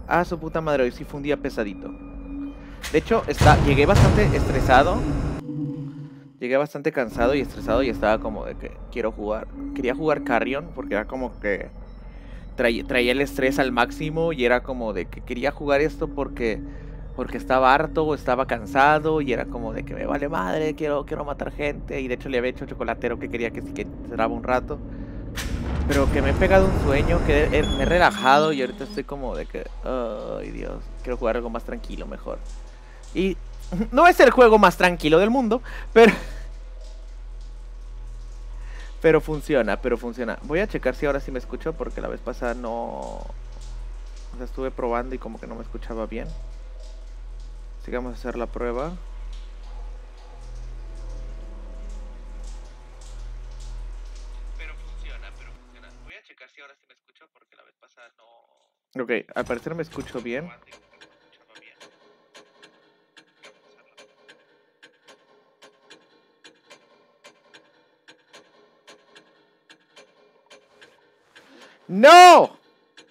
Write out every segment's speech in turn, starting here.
Ah, su puta madre, hoy sí fue un día pesadito. De hecho, llegué bastante estresado. Llegué bastante cansado y estresado y estaba como de que quiero jugar. Quería jugar Carrion porque era como que traía el estrés al máximo y era como de que quería jugar esto porque estaba harto o estaba cansado y era como de que me vale madre, quiero matar gente. Y de hecho le había hecho Chocolatero que quería que cerraba un rato. Pero que me he pegado un sueño, que me he relajado y ahorita estoy como de que, ay Dios, quiero jugar algo más tranquilo mejor. Y no es el juego más tranquilo del mundo, pero funciona, Voy a checar si ahora sí me escucho porque la vez pasada no... O sea, estuve probando y como que no me escuchaba bien. Así que vamos a hacer la prueba. Pero funciona. Voy a checar si ahora sí me escucho porque la vez pasada no... Ok, al parecer me escucho bien. ¡No!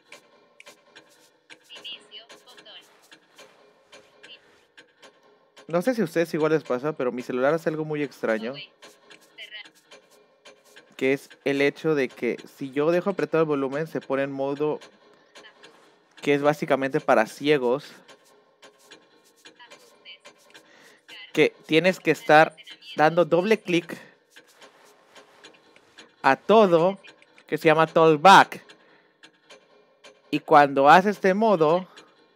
No sé si a ustedes igual les pasa, pero mi celular hace algo muy extraño. Que es el hecho de que si yo dejo apretado el volumen, se pone en modo que es básicamente para ciegos. Que tienes que estar dando doble clic a todo, que se llama Talkback. Y cuando haces este modo,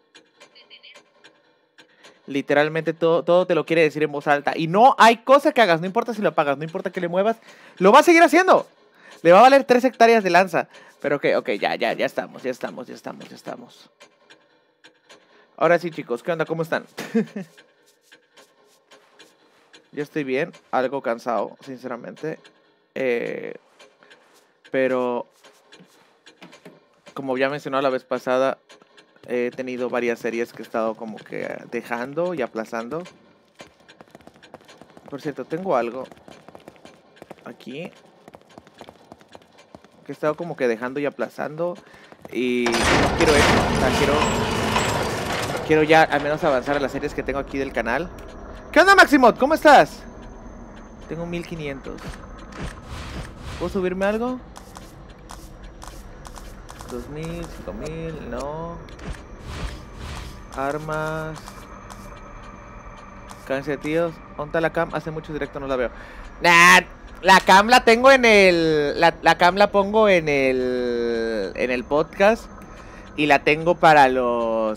literalmente todo te lo quiere decir en voz alta. Y no hay cosa que hagas, no importa si lo apagas, no importa que le muevas, lo va a seguir haciendo. Le va a valer 3 hectáreas de lanza. Pero ok, ya estamos. Ahora sí, chicos, ¿qué onda? ¿Cómo están? Yo estoy bien, algo cansado, sinceramente. Pero, como ya mencioné la vez pasada, he tenido varias series que he estado como que dejando y aplazando. Por cierto, tengo algo aquí que he estado como que dejando y aplazando. Y no quiero eso, o sea, quiero ya al menos avanzar a las series que tengo aquí del canal. ¿Qué onda, Maximot? ¿Cómo estás? Tengo 1500. ¿Puedo subirme algo? 2000, 5000, no. Armas. Cáncer, tíos. ¿Dónde está la cam? Hace mucho directo no la veo. Nah, la cam la tengo en el... La cam la pongo en el podcast. Y la tengo para los...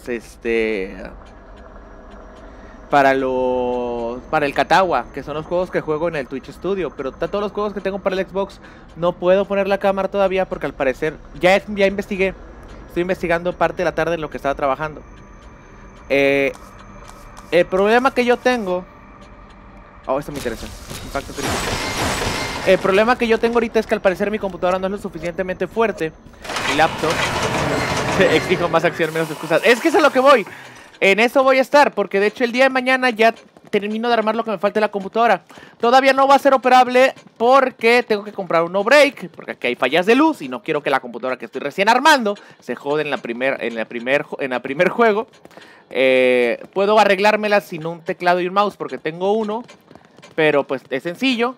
Para el Katagua, que son los juegos que juego en el Twitch Studio. Pero todos los juegos que tengo para el Xbox no puedo poner la cámara todavía porque al parecer ya investigué. Estoy investigando parte de la tarde en lo que estaba trabajando. El problema que yo tengo... Oh, esto me interesa. Impacto crítico. El problema que yo tengo ahorita es que al parecer mi computadora no es lo suficientemente fuerte. Mi laptop. Exijo más acción, menos excusas. Es que es a lo que voy. En eso voy a estar, porque de hecho el día de mañana ya termino de armar lo que me falta de la computadora. Todavía no va a ser operable porque tengo que comprar un no break, porque aquí hay fallas de luz y no quiero que la computadora que estoy recién armando se jode en la primer juego. Puedo arreglármela sin un teclado y un mouse porque tengo uno, pero pues es sencillo.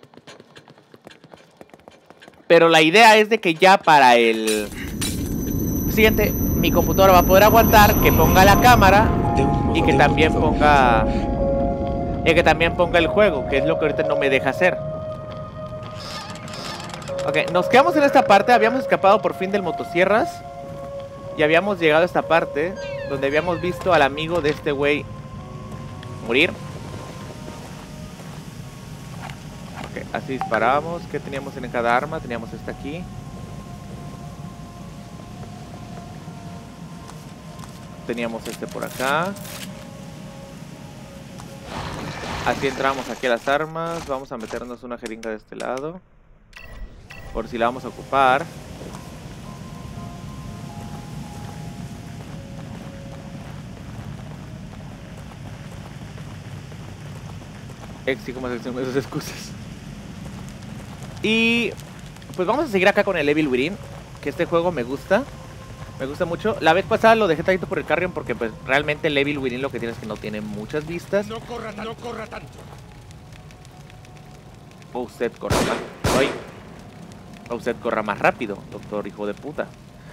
Pero la idea es de que ya para el siguiente mi computadora va a poder aguantar que ponga la cámara y que también ponga el juego, que es lo que ahorita no me deja hacer. Ok, nos quedamos en esta parte. Habíamos escapado por fin del motosierras y habíamos llegado a esta parte donde habíamos visto al amigo de este güey morir. Ok, así disparábamos. ¿Qué teníamos en cada arma? Teníamos esta aquí. Teníamos este por acá. Así entramos aquí a las armas. Vamos a meternos una jeringa de este lado, por si la vamos a ocupar. Exijo más acción, esas excusas. Y pues vamos a seguir acá con el Evil Within, que este juego me gusta. Me gusta mucho. La vez pasada lo dejé tantito por el Carrion porque pues realmente el Evil Within lo que tiene es que no tiene muchas vistas. No corra tanto. O usted corra más. Ay. O usted corra más rápido, doctor hijo de puta.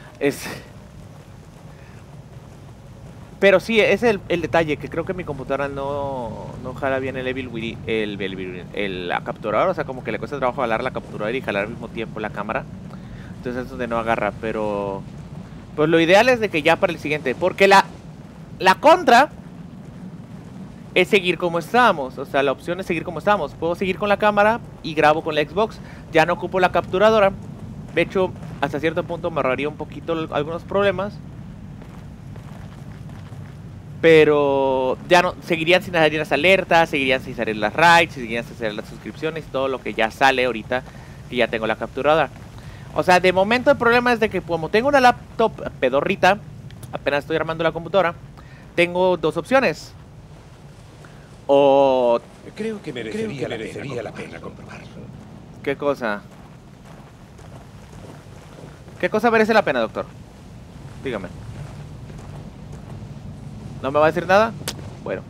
Pero sí, ese es el detalle, que creo que mi computadora no jala bien el Evil Within, la capturadora, o sea, como que le cuesta trabajo jalar la capturadora y jalar al mismo tiempo la cámara. Entonces es donde no agarra, pero pues lo ideal es de que ya para el siguiente, porque la contra es seguir como estábamos, o sea, la opción es seguir como estábamos. Puedo seguir con la cámara y grabo con la Xbox, ya no ocupo la capturadora. De hecho, hasta cierto punto me ahorraría un poquito algunos problemas. Pero ya no, seguirían sin salir las alertas, seguirían sin salir las raids, seguirían sin salir las suscripciones, todo lo que ya sale ahorita que ya tengo la capturadora. O sea, de momento el problema es de que como tengo una laptop pedorrita, apenas estoy armando la computadora, tengo dos opciones. O... Creo que merecería la pena comprobarlo. ¿Qué cosa? ¿Qué cosa merece la pena, doctor? Dígame. ¿No me va a decir nada? Bueno.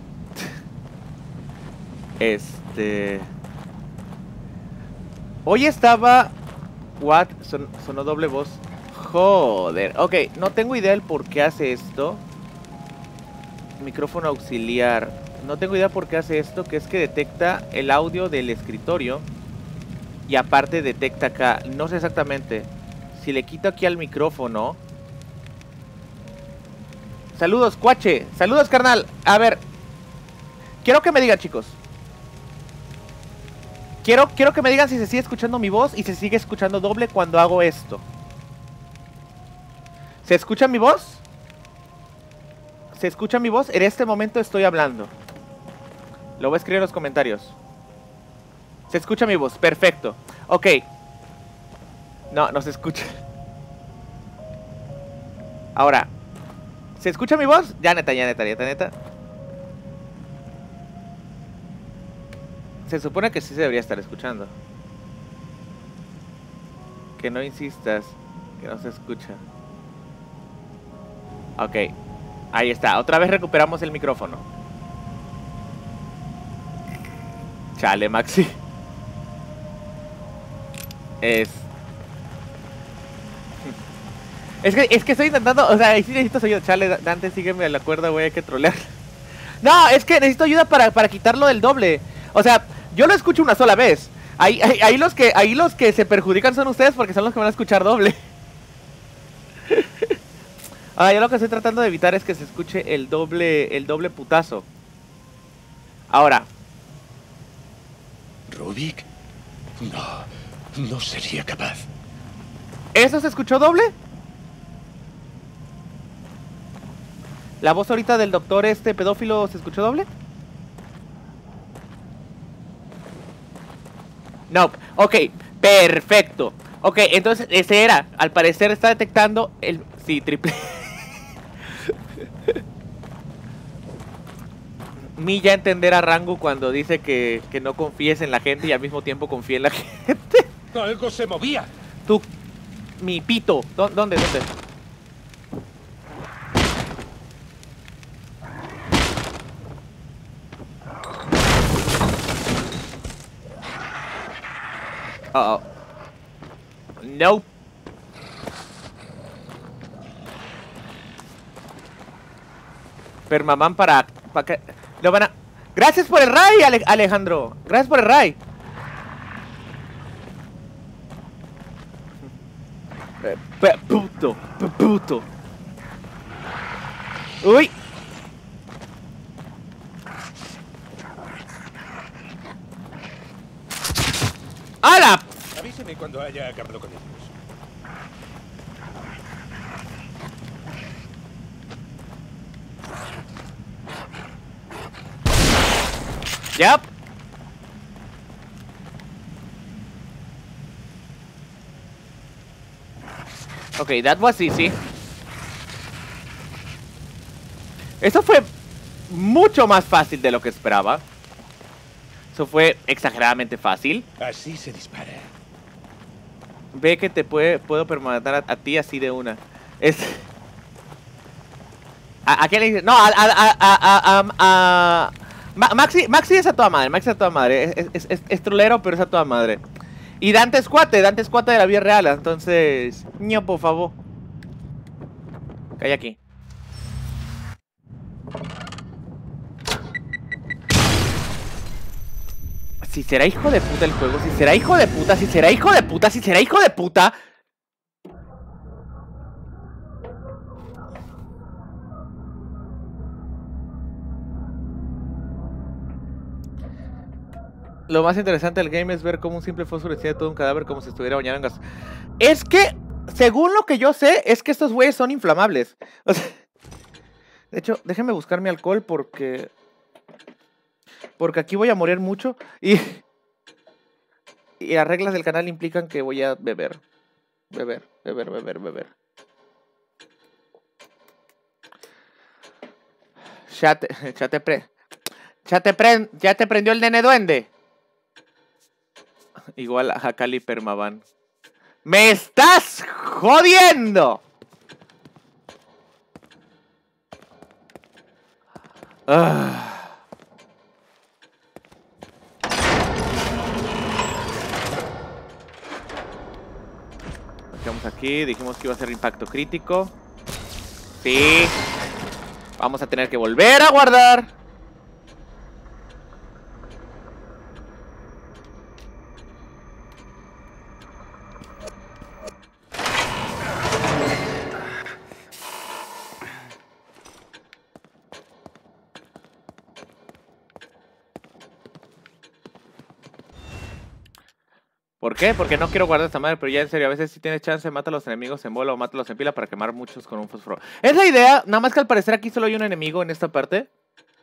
Hoy estaba... What? Sonó doble voz. Joder. Ok, no tengo idea del por qué hace esto. Micrófono auxiliar. No tengo idea por qué hace esto, que es que detecta el audio del escritorio. Y aparte detecta acá. No sé exactamente. Si le quito aquí al micrófono... Saludos, Cuache. Saludos, carnal. A ver. Quiero que me digan, chicos. Quiero que me digan si se sigue escuchando mi voz y se sigue escuchando doble cuando hago esto. ¿Se escucha mi voz? ¿Se escucha mi voz? En este momento estoy hablando. Lo voy a escribir en los comentarios. ¿Se escucha mi voz? Perfecto. Ok. No, no se escucha. Ahora. ¿Se escucha mi voz? Ya neta. Se supone que sí se debería estar escuchando. Que no insistas. Que no se escucha. Ok. Ahí está. Otra vez recuperamos el micrófono. Chale, Maxi. Es que estoy intentando, o sea, sí necesito ayuda. Chale, Dante, sígueme a la cuerda, güey, hay que trolear. No, es que necesito ayuda para quitarlo del doble. O sea, yo lo escucho una sola vez. Ahí los que se perjudican son ustedes porque son los que van a escuchar doble. Yo lo que estoy tratando de evitar es que se escuche el doble putazo. Ahora. ¿Rubik? No sería capaz. ¿Eso se escuchó doble? ¿La voz ahorita del doctor pedófilo se escuchó doble? No, ok, perfecto. Ok, entonces ese era. Al parecer está detectando el... Sí, triple. Mi ya entender a Rango cuando dice que no confíes en la gente y al mismo tiempo confía en la gente. Algo se movía. Tú, mi pito. ¿Dónde? Uh-oh. Nope. Permaman para que lo van a... Gracias por el ray, Alejandro. Gracias por el ray. Puto. Uy. ¡Hala! Avíseme cuando haya acabado con ellos. Yep. Okay, that was easy. Eso fue mucho más fácil de lo que esperaba. Eso fue exageradamente fácil. Así se dispara. Ve que te puedo permanecer a ti así de una. Es... ¿A quién le dice? No, Maxi es a toda madre, Maxi es a toda madre. Es trolero, pero es a toda madre. Y Dante es cuate de la vida real. Entonces, ño, por favor. Calla aquí. Si será hijo de puta el juego, si será hijo de puta, si será hijo de puta, si será hijo de puta. Lo más interesante del game es ver cómo un simple fósforo enciende todo un cadáver como si estuviera bañado en gas. Es que, según lo que yo sé, es que estos güeyes son inflamables. O sea, de hecho, déjenme buscar mi alcohol porque aquí voy a morir mucho y las reglas del canal implican que voy a beber. Beber. Ya te prendió el nene duende. Igual a Cali Permaban. ¡Me estás jodiendo! Nos quedamos aquí. Dijimos que iba a ser impacto crítico. Sí. Vamos a tener que volver a guardar. ¿Por qué? Porque no quiero guardar esta madre, pero ya en serio, a veces si tienes chance, mata a los enemigos en bola o mátalos en pila para quemar muchos con un fósforo. Es la idea, nada más que al parecer aquí solo hay un enemigo en esta parte.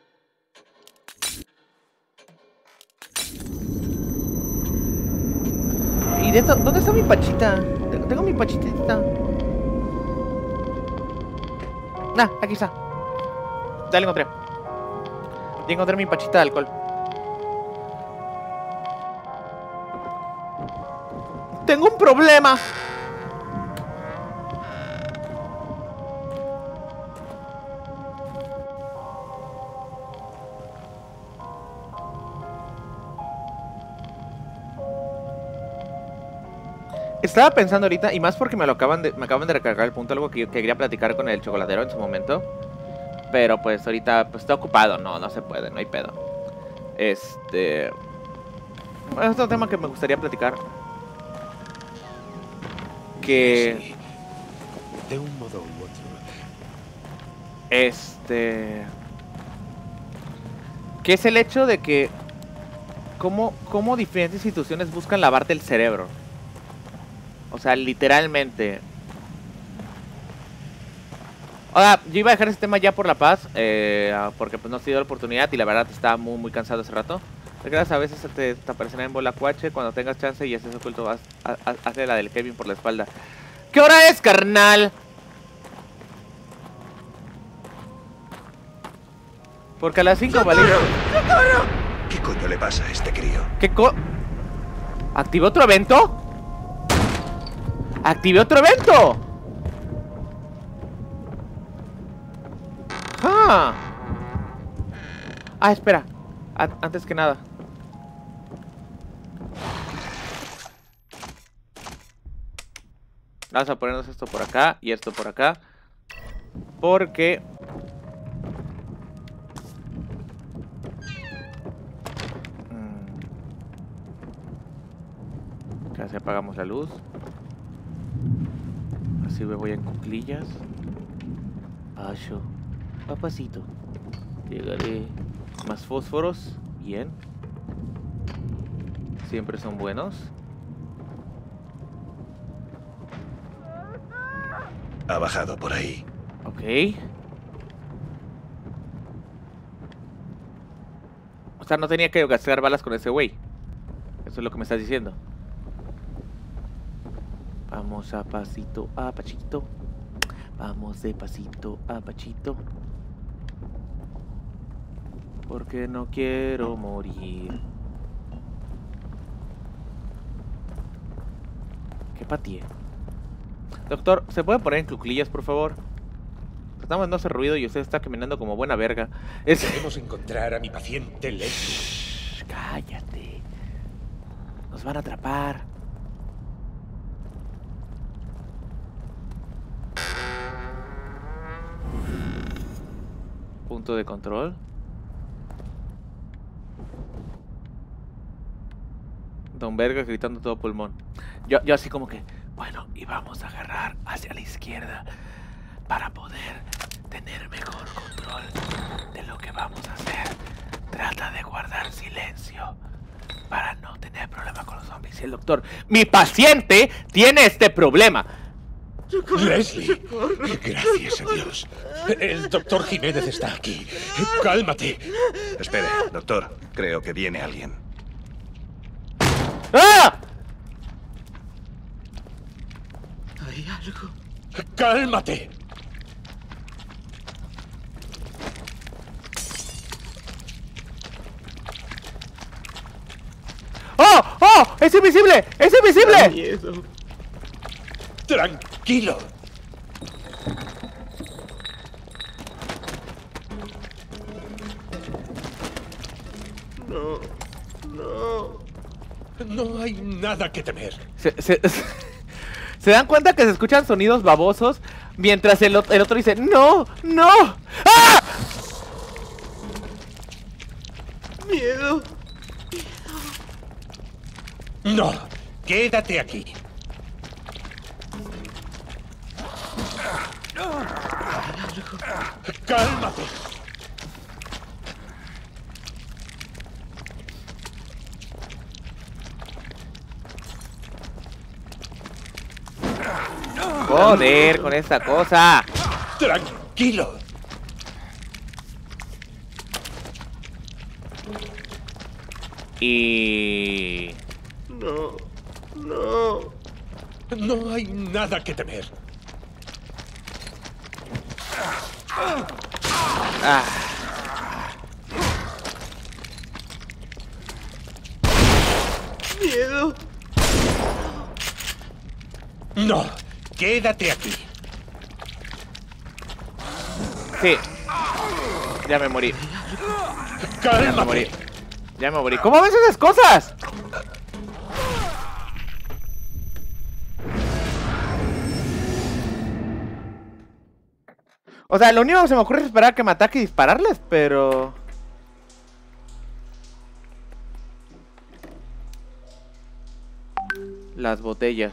¿Y de esto? ¿Dónde está mi pachita? Tengo mi pachitita. Aquí está. Ya la encontré. Ya encontré mi pachita de alcohol. Tengo un problema. Estaba pensando ahorita, y más porque me acaban de recargar el punto, algo que yo quería platicar con el chocolatero en su momento. Pero pues ahorita pues está ocupado, no se puede, no hay pedo. Es otro tema que me gustaría platicar. Que sí, de un modo u otro. Que es el hecho de que cómo diferentes instituciones buscan lavarte el cerebro. O sea, literalmente. Ahora, yo iba a dejar ese tema ya por la paz, porque pues no ha sido la oportunidad y la verdad estaba muy cansado hace rato. Recuerdas, a veces te aparecerá en bola cuache. Cuando tengas chance y estés oculto, hazle la del Kevin por la espalda. ¿Qué hora es, carnal? Porque a las 5 vale. ¿Qué coño le pasa a este crío? ¿Activé otro evento? ¡Activé otro evento! Espera. Antes que nada. Vamos a ponernos esto por acá y esto por acá. Porque... Casi apagamos la luz. Así me voy en cuclillas. Papacito. Llegaré. Más fósforos. Bien. Siempre son buenos. Ha bajado por ahí. Ok. O sea, no tenía que gastar balas con ese güey. Eso es lo que me estás diciendo. Vamos a pasito a pachito. Vamos de pasito a pachito. Porque no quiero morir. ¿Qué patié? Doctor, ¿se puede poner en cuclillas, por favor? Tratamos de no hacer ruido y usted está caminando como buena verga. Debemos encontrar a mi paciente Leslie. Shh, cállate. Nos van a atrapar. Punto de control. Don Verga gritando todo pulmón. Yo así como que, bueno, y vamos a agarrar hacia la izquierda para poder tener mejor control de lo que vamos a hacer. Trata de guardar silencio para no tener problema con los zombies. Y el doctor, mi paciente tiene este problema. Leslie, gracias a Dios. El doctor Jiménez está aquí. Cálmate. Espere, doctor. Creo que viene alguien. ¡Ah! Hay algo. Cálmate. ¡Oh! ¡Oh! ¡Es invisible! ¡Es invisible! Miedo. Tranquilo. No, no. No hay nada que temer. ¿Se dan cuenta que se escuchan sonidos babosos mientras el otro dice ¡No! ¡No! ¡Ah! Miedo. No, quédate aquí. Cálmate. Joder, con esta cosa. Tranquilo. Y... No, no. No hay nada que temer. Ah. Miedo. No, quédate aquí. Sí. Ya me morí. Cálmate. Ya me morí. Ya me morí. ¿Cómo ves esas cosas? O sea, lo único que se me ocurre es esperar a que me ataque y dispararles, pero... Las botellas.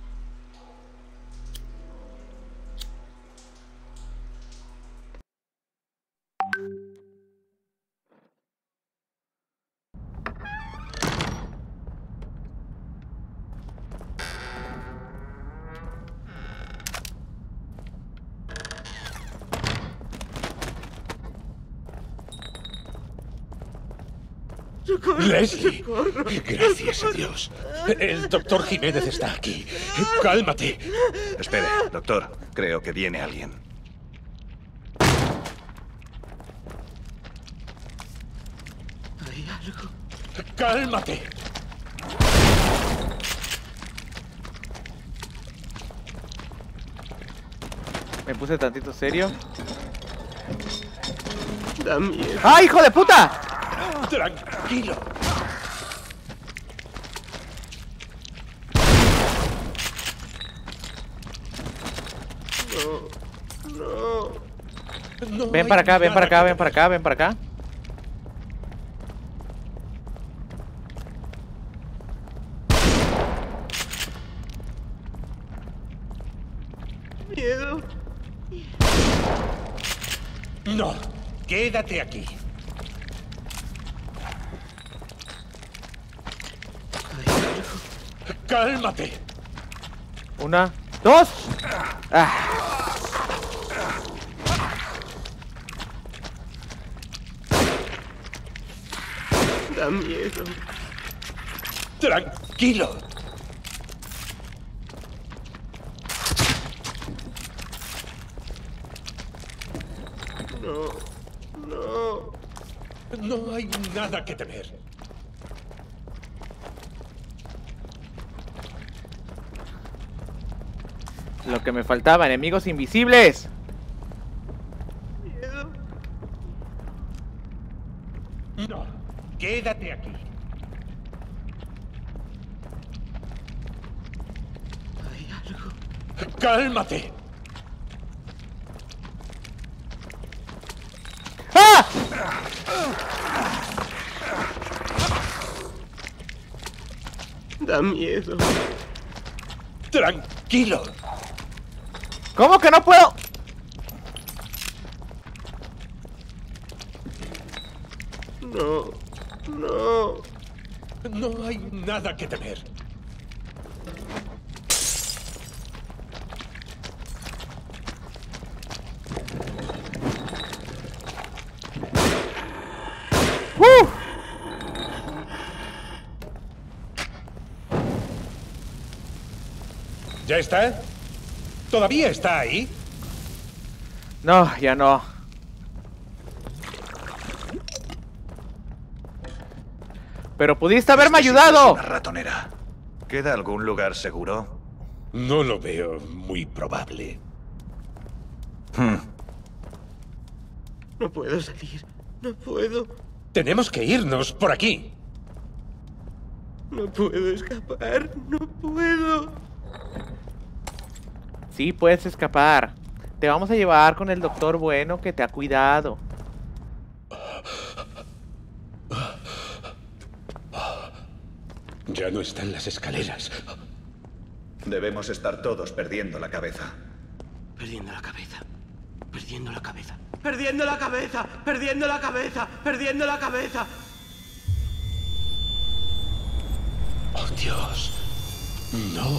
Leslie, gracias a Dios. El doctor Jiménez está aquí. Cálmate. Espere, doctor. Creo que viene alguien. Hay algo. Cálmate. Me puse tantito serio. Da miedo. ¡Ah, hijo de puta! Tranquilo. No. Ven para acá, ven para acá, ven para acá, ven para acá. Miedo. No, quédate aquí. Cálmate. Una, dos. Ah. Da miedo. Tranquilo. No. No hay nada que temer. Lo que me faltaba, enemigos invisibles. Miedo. No, quédate aquí. Hay algo. ¡Cálmate! ¡Ah! Da miedo. Tranquilo. ¿Cómo que no puedo? No. No. No hay nada que temer. ¿Ya está? ¿Todavía está ahí? No, ya no. Pero pudiste haberme Este sitio ayudado. es una ratonera. ¿Queda algún lugar seguro? No lo veo muy probable. No puedo salir. No puedo. Tenemos que irnos por aquí. No puedo escapar. No puedo. Sí, puedes escapar. Te vamos a llevar con el doctor bueno que te ha cuidado. Ya no están las escaleras. Debemos estar todos perdiendo la cabeza. Perdiendo la cabeza. Perdiendo la cabeza. Perdiendo la cabeza. Perdiendo la cabeza. Perdiendo la cabeza. ¡Oh, Dios! ¡No!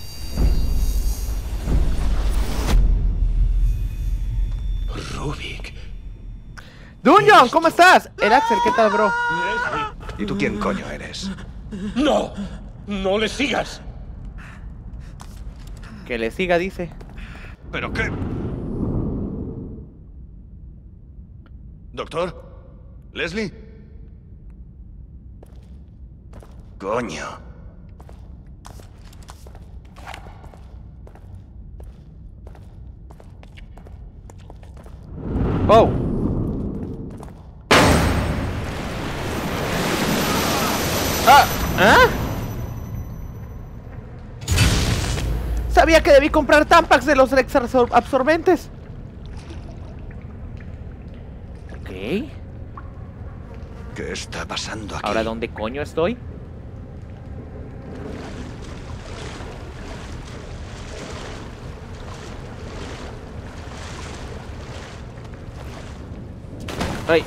Rubik. Dungeon, ¿cómo estás? El Axel, ¿qué tal, bro? Leslie. ¿Y tú quién coño eres? ¡No! ¡No le sigas! Que le siga, dice. ¿Pero qué? ¿Doctor? ¿Leslie? Coño. Oh. ¿Ah? Sabía que debí comprar Tampax de los Rex absorbentes. Ok. ¿Qué está pasando aquí? ¿Ahora dónde coño estoy? ¡Ay!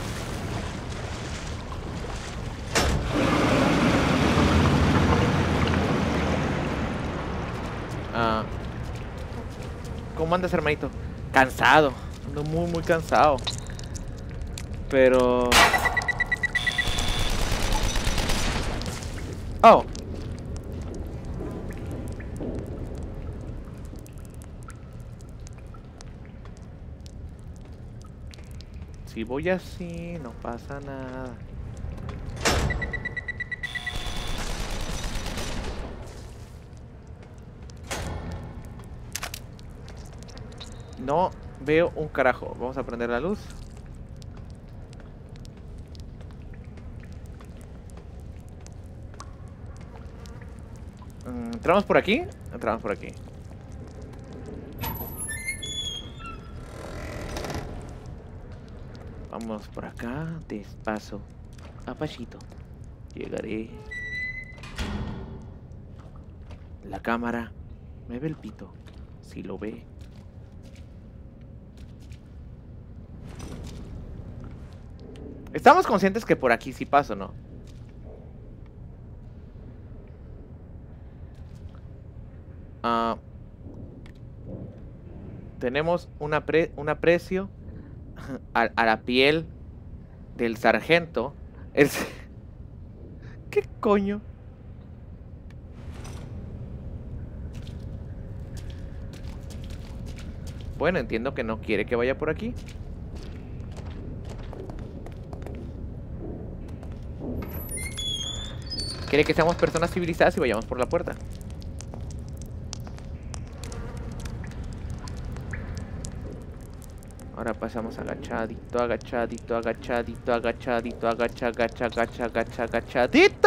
¿Cómo andas, hermanito? Cansado. Ando muy cansado. Pero... Oh. Si voy así, no pasa nada. No veo un carajo. Vamos a prender la luz. ¿Entramos por aquí? Entramos por aquí. Vamos por acá, despacio, apachito. Llegaré. La cámara me ve el pito, si lo ve. Estamos conscientes que por aquí sí paso, ¿no? Tenemos un aprecio a la piel del sargento. ¿Qué coño? Bueno, entiendo que no quiere que vaya por aquí. Quiere que seamos personas civilizadas y vayamos por la puerta. Ahora pasamos agachadito, agachadito, agachadito, agachadito, agachadito.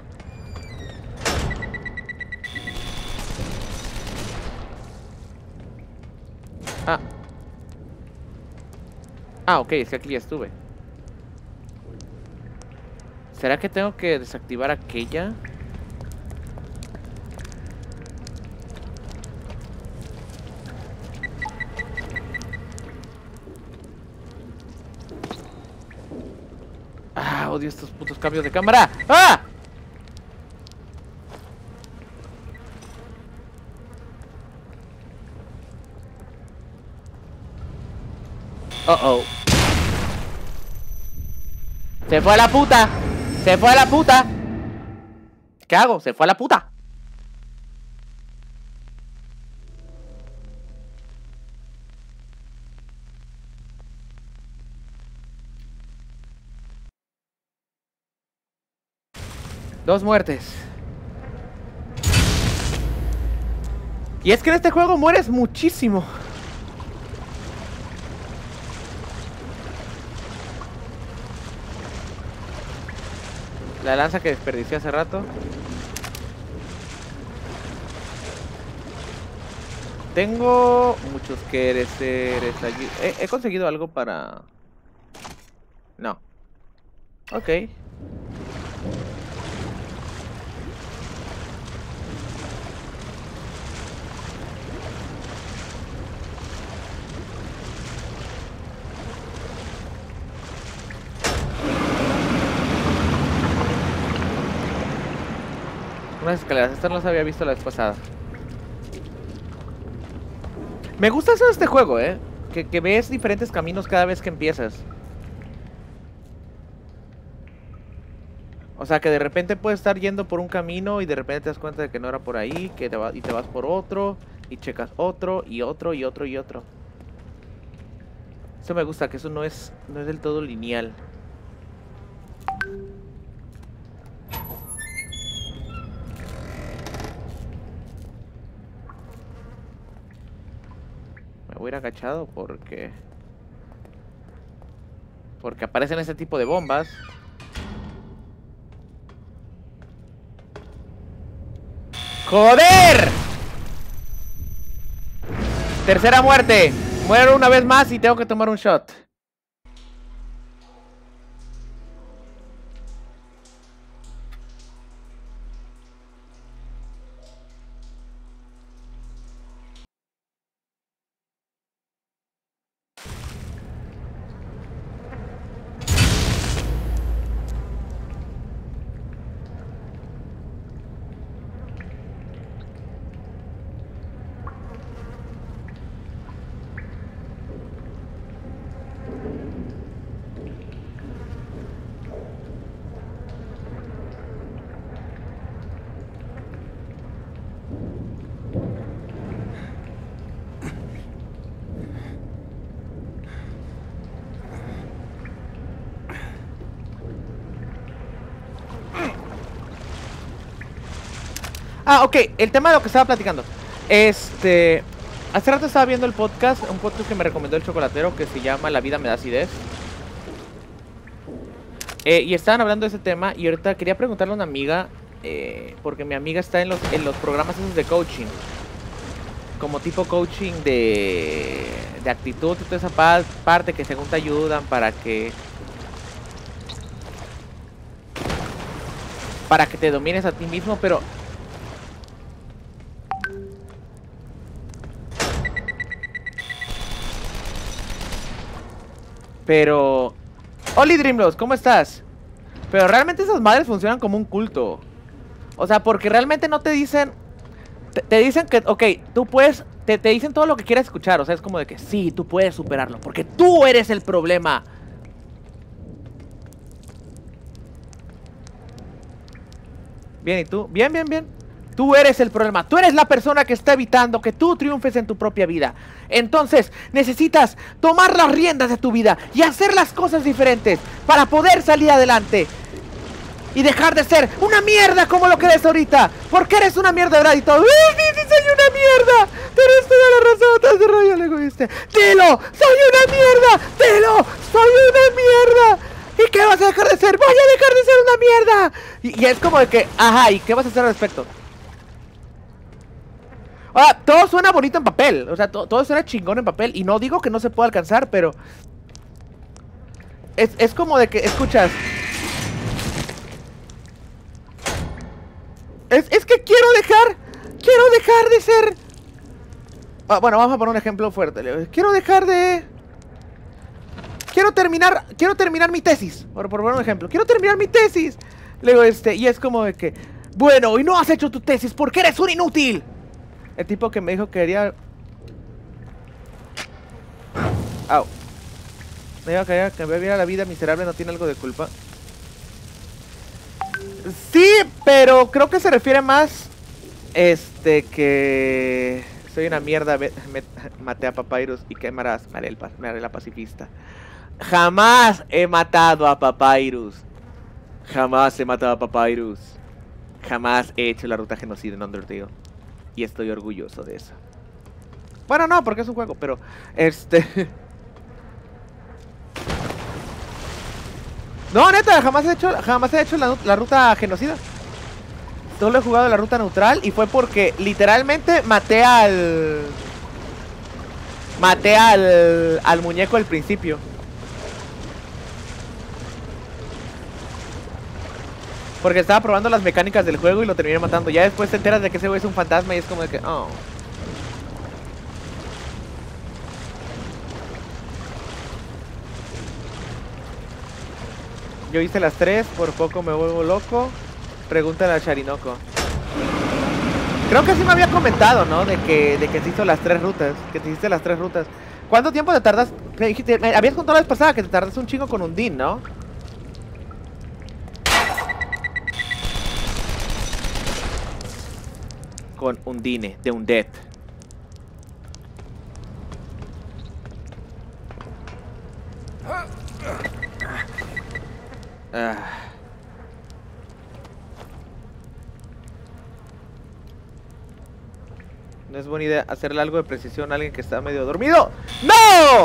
Ok, es que aquí ya estuve. ¿Será que tengo que desactivar aquella? Odio estos putos cambios de cámara. ¡Ah! Oh. Se fue a la puta. Se fue a la puta. ¿Qué hago? Se fue a la puta. Dos muertes. Y es que en este juego mueres muchísimo. La lanza que desperdicié hace rato. Tengo muchos quereres allí. He conseguido algo para... No. Ok. Unas escaleras, estas no las había visto la vez pasada. Me gusta eso de este juego, que ves diferentes caminos cada vez que empiezas. O sea, que de repente puedes estar yendo por un camino y de repente te das cuenta de que no era por ahí, y te vas por otro, y checas otro, y otro, y otro, y otro. Eso me gusta, que eso no es del todo lineal. Me voy a ir agachado porque aparecen ese tipo de bombas. ¡Joder! Tercera muerte. Muero una vez más y tengo que tomar un shot. Ok, el tema de lo que estaba platicando. Hace rato estaba viendo un podcast que me recomendó el chocolatero, que se llama La vida me da acidez. Y estaban hablando de ese tema, y ahorita quería preguntarle a una amiga, porque mi amiga está en los programas esos de coaching. Como tipo coaching de actitud y toda esa parte que según te ayudan para que te domines a ti mismo, Pero... Oli Dreamlos, ¿cómo estás? Pero realmente esas madres funcionan como un culto. O sea, porque realmente no te dicen... Te dicen que, ok, tú puedes... Te dicen todo lo que quieras escuchar. O sea, es como de que sí, tú puedes superarlo, porque tú eres el problema. Bien, ¿y tú? Bien, bien, bien. Tú eres el problema, tú eres la persona que está evitando que tú triunfes en tu propia vida. Entonces, necesitas tomar las riendas de tu vida y hacer las cosas diferentes para poder salir adelante. Y dejar de ser una mierda como lo que eres ahorita. Porque eres una mierda, ¿verdad? Y todo. ¡Sí, soy una mierda! Tienes toda la razón, te hace rollo el egoísta. ¡Dilo! ¡Soy una mierda! ¡Dilo! ¡Soy una mierda! ¿Y qué vas a dejar de ser? ¡Voy a dejar de ser una mierda! Y es como de que, ajá, ¿y qué vas a hacer al respecto? Ahora, todo suena bonito en papel. O sea, todo suena chingón en papel. Y no digo que no se pueda alcanzar, pero... Es como de que, escuchas... Es que quiero dejar de ser... bueno, vamos a poner un ejemplo fuerte. Quiero terminar mi tesis. Por poner un ejemplo. Quiero terminar mi tesis. Luego y es como de que... Bueno, y no has hecho tu tesis porque eres un inútil. El tipo que me dijo que quería... Au. Me dijo que viviera la vida miserable no tiene algo de culpa. Sí, pero creo que se refiere más... que... Soy una mierda, maté a Papyrus y qué me haré la pacifista. Jamás he matado a Papyrus. Jamás he matado a Papyrus. Jamás he hecho la ruta genocida en Undertale. Y estoy orgulloso de eso. Bueno, no, porque es un juego, pero... No, neta, jamás he hecho la ruta genocida. Solo he jugado la ruta neutral y fue porque literalmente maté al muñeco al principio. Porque estaba probando las mecánicas del juego y lo terminé matando. Ya después te enteras de que ese güey es un fantasma y es como de que... Oh. Yo hice las 3, por poco me vuelvo loco. Pregúntale a Sharinoko. Creo que sí me había comentado, ¿no? De que se hizo las 3 rutas. Que te hiciste las 3 rutas. ¿Cuánto tiempo te tardas? Me habías contado la vez pasada que te tardas un chingo con Undine, ¿no? Con Undine, de Undead. No es buena idea hacerle algo de precisión a alguien que está medio dormido. ¡No!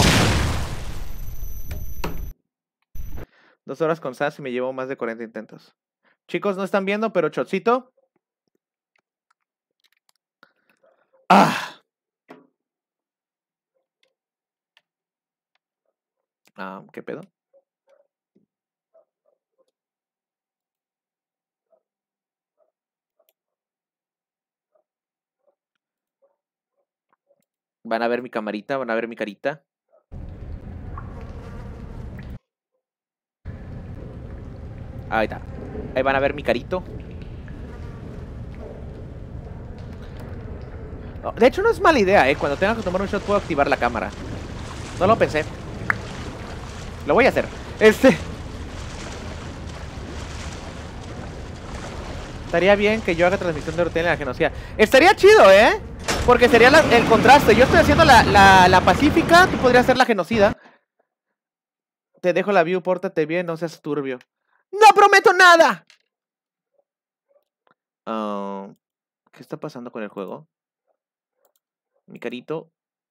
2 horas con Sass y me llevó más de 40 intentos. Chicos, no están viendo, pero Chocito. ¿Qué pedo? Van a ver mi camarita, van a ver mi carita. Ahí está. Ahí van a ver mi carito. No, de hecho no es mala idea, Cuando tenga que tomar un shot puedo activar la cámara. No lo pensé. Lo voy a hacer. Estaría bien que yo haga transmisión de Undertale en la genocida. Estaría chido, Porque sería el contraste. Yo estoy haciendo la pacífica. Tú podrías hacer la genocida. Te dejo la view, pórtate bien, no seas turbio. ¡No prometo nada! ¿Qué está pasando con el juego? Mi carito.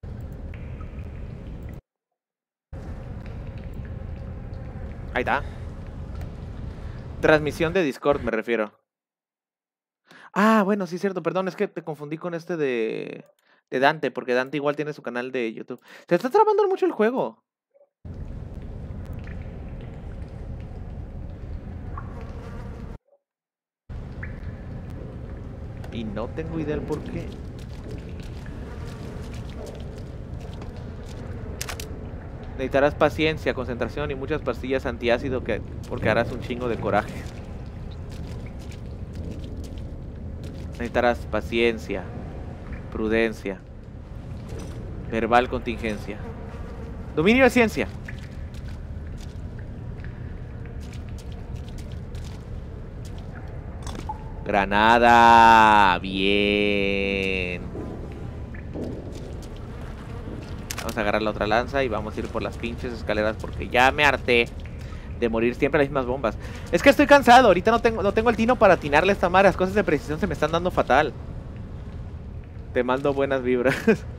Ahí está. Transmisión de Discord me refiero. Bueno, sí es cierto, perdón, es que te confundí con de Dante, porque Dante igual tiene su canal de YouTube. Se está trabando mucho el juego. Y no tengo idea del por qué. Necesitarás paciencia, concentración y muchas pastillas antiácido porque harás un chingo de coraje. Necesitarás paciencia, prudencia, verbal contingencia, dominio de ciencia. Granada, bien. Vamos a agarrar la otra lanza y vamos a ir por las pinches escaleras porque ya me harté de morir siempre a las mismas bombas. Es que estoy cansado, ahorita no tengo el tino para atinarle a esta madre. Las cosas de precisión se me están dando fatal. Te mando buenas vibras.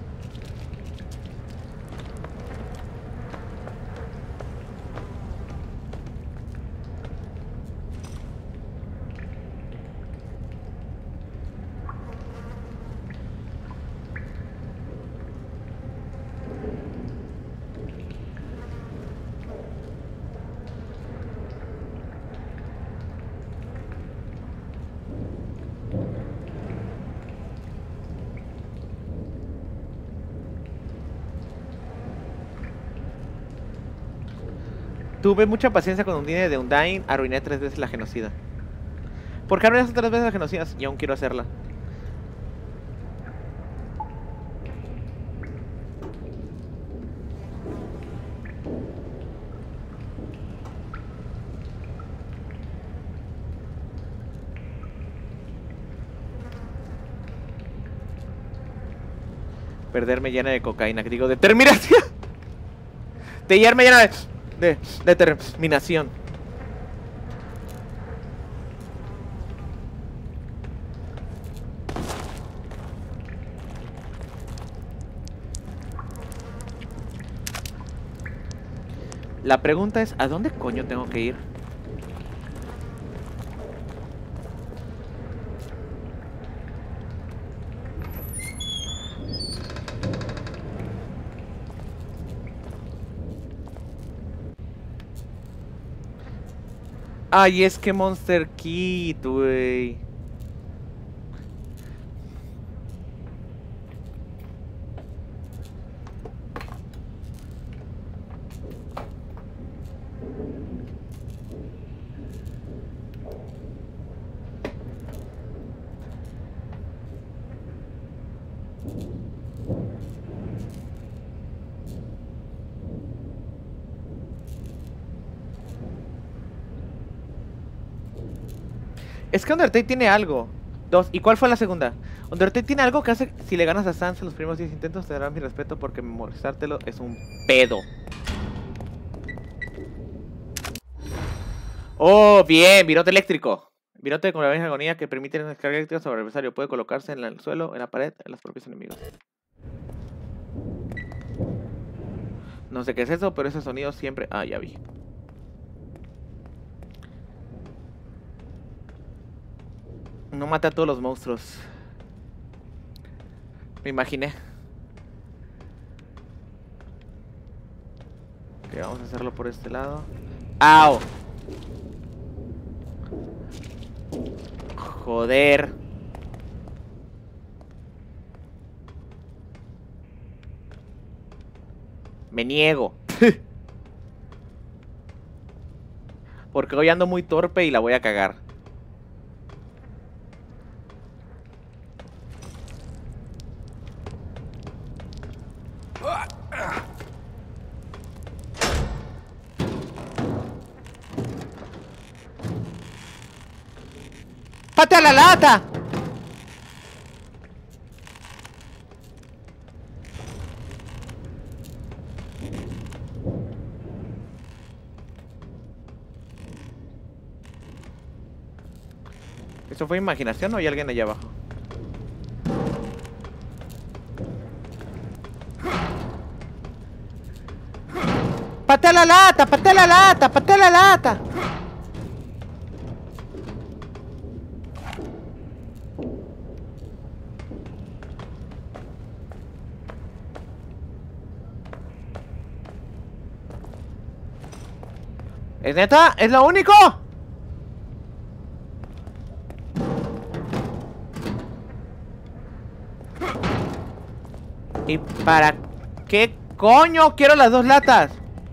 Tuve mucha paciencia con Undine de Undyne, arruiné 3 veces la genocida. ¿Por qué arruinaste 3 veces la genocida? Y aún quiero hacerla. Perderme llena de cocaína, que digo, determinación. Tellarme llena de determinación. La pregunta es, ¿a dónde coño tengo que ir? Ay, es que Monster Kid, güey. Es que Undertale tiene algo. 2. ¿Y cuál fue la segunda? Undertale tiene algo que hace... Si le ganas a Sans en los primeros 10 intentos, te darán mi respeto porque memorizártelo es un pedo. Oh, bien. Virote eléctrico. Virote con la misma agonía que permite una descarga eléctrica sobre el adversario. Puede colocarse en el suelo, en la pared, en los propios enemigos. No sé qué es eso, pero ese sonido siempre... Ah, ya vi. No mate a todos los monstruos. Me imaginé. Ok, vamos a hacerlo por este lado. ¡Au! Joder. Me niego. Porque hoy ando muy torpe y la voy a cagar. ¡Patea la lata! ¿Eso fue imaginación o hay alguien allá abajo? ¡Patea la lata! ¡Patea la lata! ¡Patea la lata! ¿Es neta? ¿Es lo único? ¿Y para qué coño quiero las 2 latas?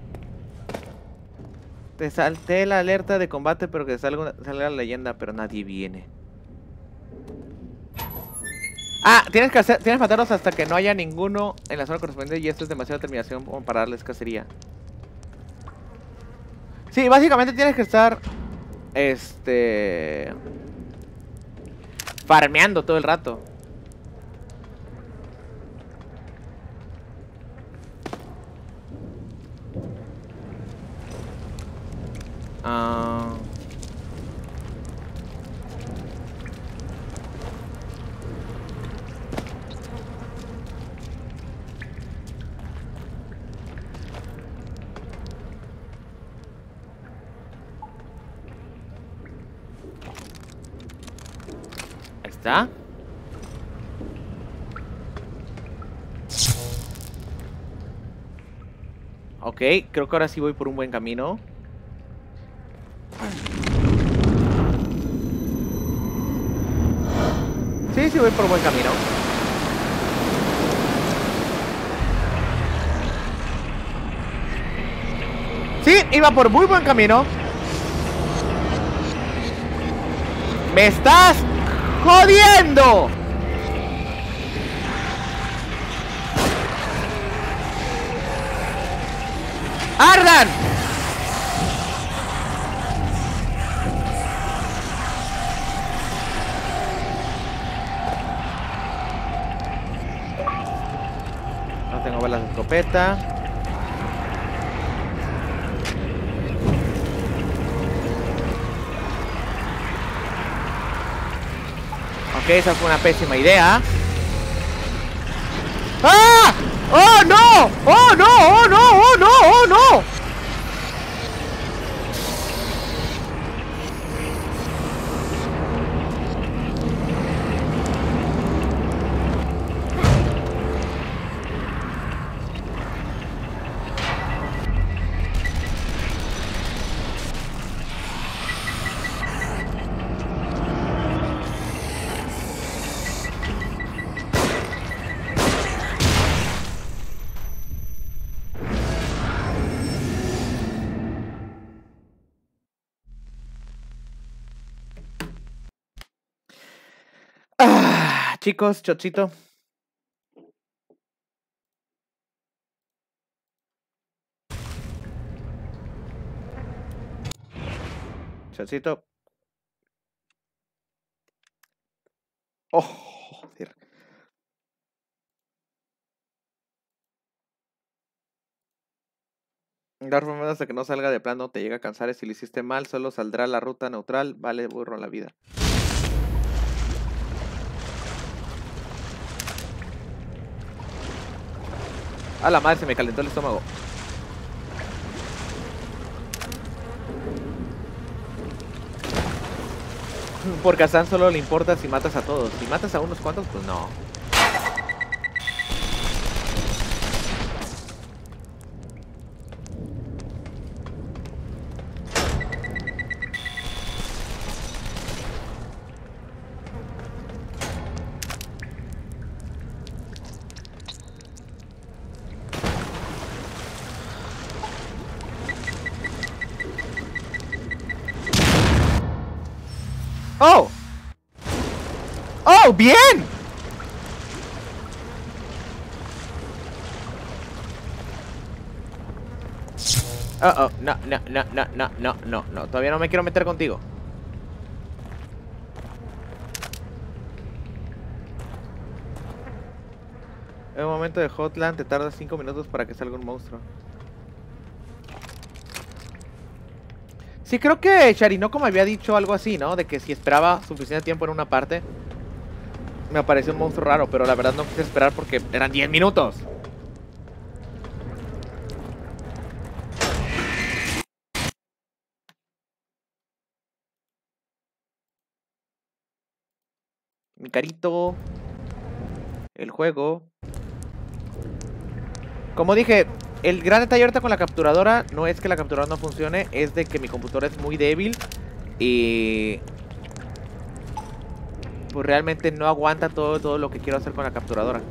Te salté la alerta de combate, pero que salga la leyenda, pero nadie viene. Ah, tienes que matarlos hasta que no haya ninguno en la zona correspondiente y esto es demasiada determinación como para darles cacería. Sí, básicamente tienes que estar farmeando todo el rato. Ah... Ahí está. Ok, creo que ahora sí voy por un buen camino. Sí, voy por un buen camino. Sí, iba por muy buen camino. ¡Me estás jodiendo! ¡Ardan! No tengo balas de escopeta. Ok, esa fue una pésima idea. ¡Ah! ¡Oh, no! ¡Oh, no! ¡Oh, no! ¡Oh, no! ¡Oh, no! Ah, chicos, Chocito. Chocito. Oh, joder. Dar forma hasta que no salga de plano te llega a cansar. Si lo hiciste mal, solo saldrá la ruta neutral. Vale, burro la vida. A la madre, se me calentó el estómago. Porque a San solo le importa si matas a todos. Si matas a unos cuantos, pues no. ¡Oh! ¡Oh, bien! Oh, no. Todavía no me quiero meter contigo. En un momento de Hotland te tarda 5 minutos para que salga un monstruo. Sí, creo que Sharinoko me había dicho algo así, ¿no? De que si esperaba suficiente tiempo en una parte, me apareció un monstruo raro, pero la verdad no quise esperar porque eran 10 minutos. Mi carito. El juego. Como dije, el gran detalle ahorita con la capturadora no es que la capturadora no funcione, es de que mi computadora es muy débil y pues realmente no aguanta todo lo que quiero hacer con la capturadora.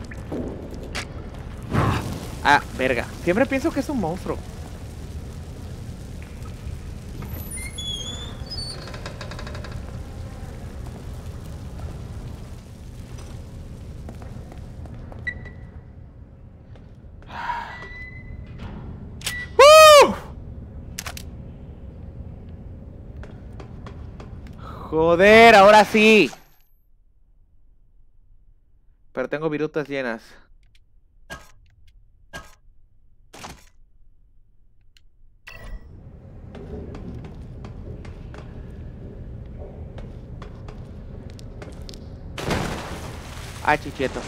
Ah, verga. Siempre pienso que es un monstruo. Joder, ahora sí. Pero tengo virutas llenas. Ah, chicheto.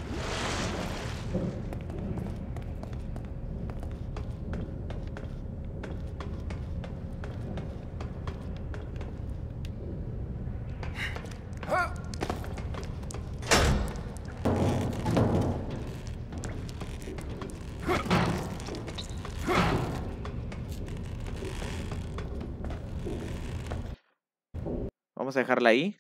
Vamos a dejarla ahí.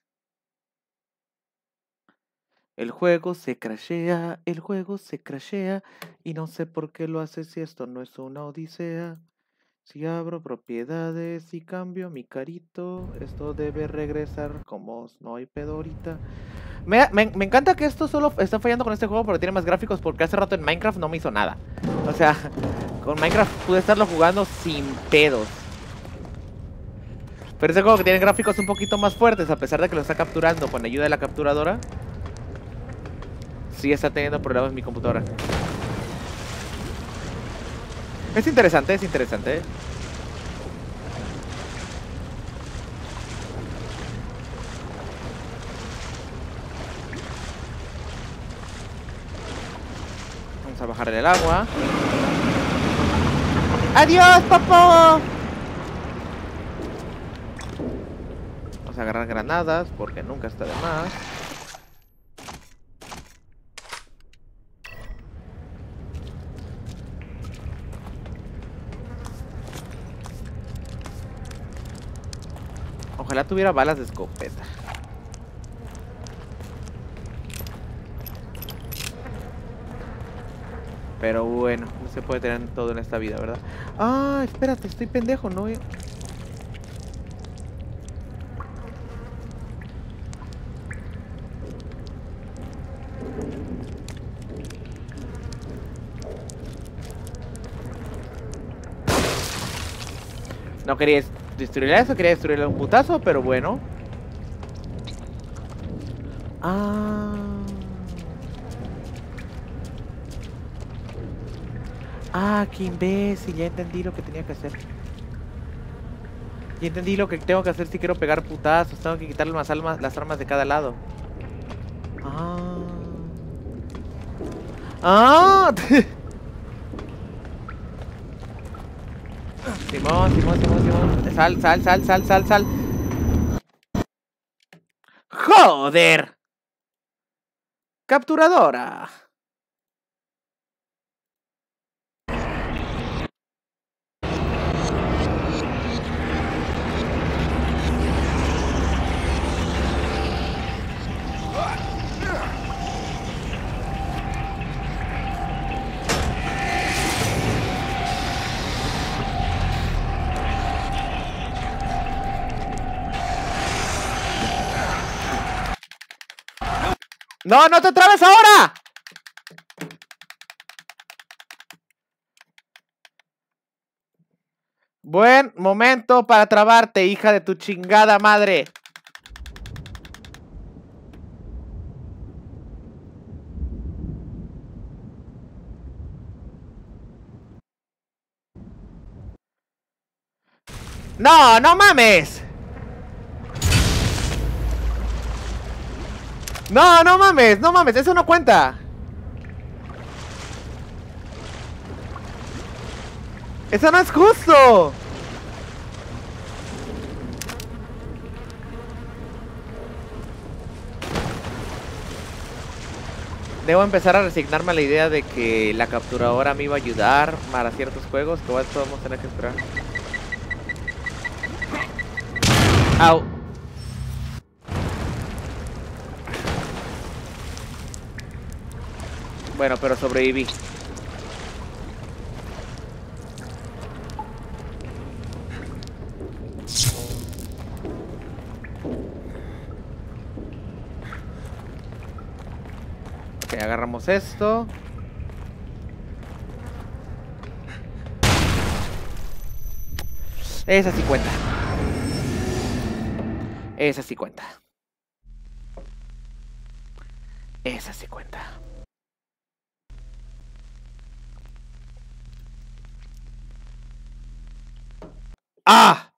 El juego se crashea, el juego se crashea. Y no sé por qué lo hace si esto no es una odisea. Si abro propiedades y cambio mi carito, esto debe regresar como no hay pedo ahorita. Me encanta que esto solo está fallando con este juego porque tiene más gráficos, porque hace rato en Minecraft no me hizo nada. O sea, con Minecraft pude estarlo jugando sin pedos. Pero este juego que tiene gráficos un poquito más fuertes, a pesar de que lo está capturando con ayuda de la capturadora, sí está teniendo problemas en mi computadora. Es interesante, es interesante. Vamos a bajarle el agua. ¡Adiós, papo! Vamos a agarrar granadas porque nunca está de más. Ojalá tuviera balas de escopeta. Pero bueno, no se puede tener todo en esta vida, ¿verdad? Ah, espérate, estoy pendejo, ¿no? No quería destruir eso, quería destruirle un putazo, pero bueno. Ah. Ah, qué imbécil, ya entendí lo que tenía que hacer. Ya entendí lo que tengo que hacer si quiero pegar putazos. Tengo que quitarle las armas de cada lado. Ah. Ah. Simón. Sal. ¡Joder! Capturadora. ¡No, no te trabes ahora! Buen momento para trabarte, hija de tu chingada madre. ¡No, no mames! No, no mames, eso no cuenta. Eso no es justo. Debo empezar a resignarme a la idea de que la capturadora me iba a ayudar para ciertos juegos que igual todos vamos a tener que esperar. Au. Bueno, pero sobreviví. Ok, agarramos esto. Esa sí cuenta. Esa sí cuenta. Esa sí cuenta. ¡Ah!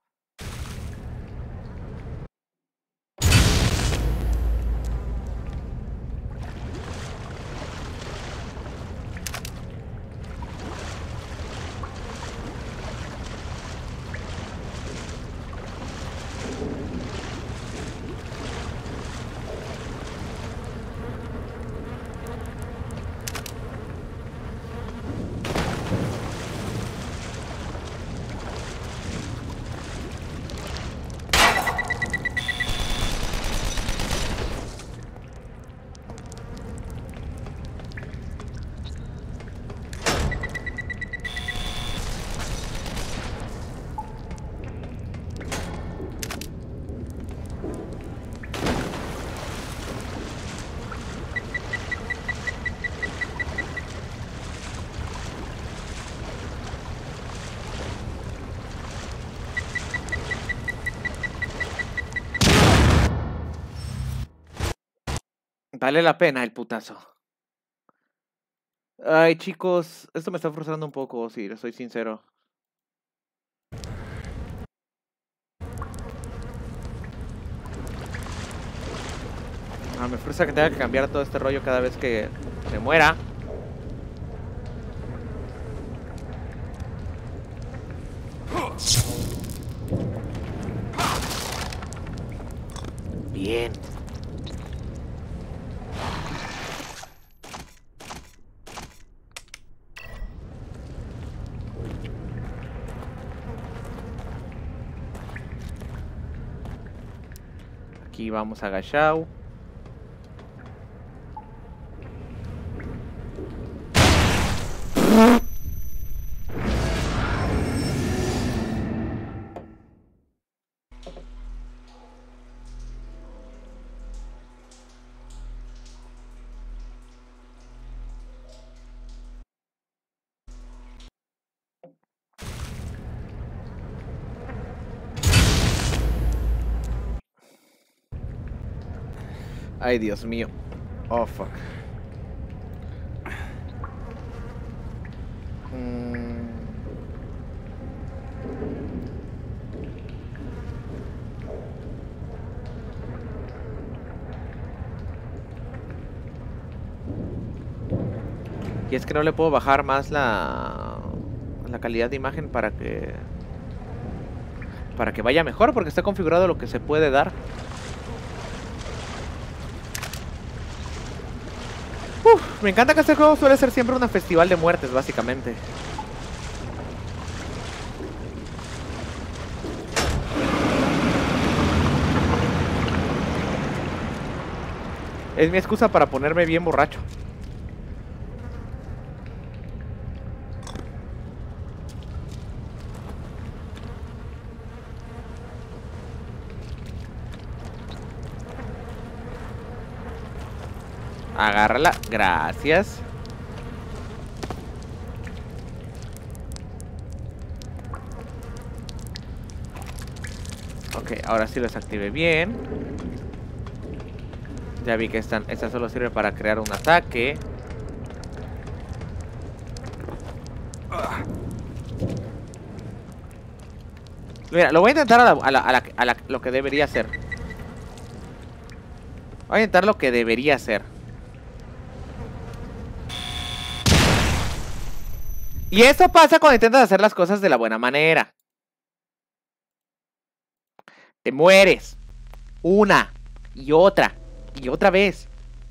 Vale la pena el putazo. Ay, chicos, esto me está frustrando un poco, si les soy sincero. Me frustra que tenga que cambiar todo este rollo cada vez que me muera. Bien. Aquí vamos a agachado. Ay, Dios mío. Oh, fuck. Y es que no le puedo bajar más la calidad de imagen para que vaya mejor, porque está configurado lo que se puede dar. Me encanta que este juego suele ser siempre un festival de muertes, básicamente. Es mi excusa para ponerme bien borracho. Agárrala, gracias. Ok, ahora sí los activé bien. Ya vi que esta solo sirve para crear un ataque. Mira, lo voy a intentar a lo que debería ser. Voy a intentar lo que debería ser. Y eso pasa cuando intentas hacer las cosas de la buena manera. Te mueres. Una. Y otra. Y otra vez.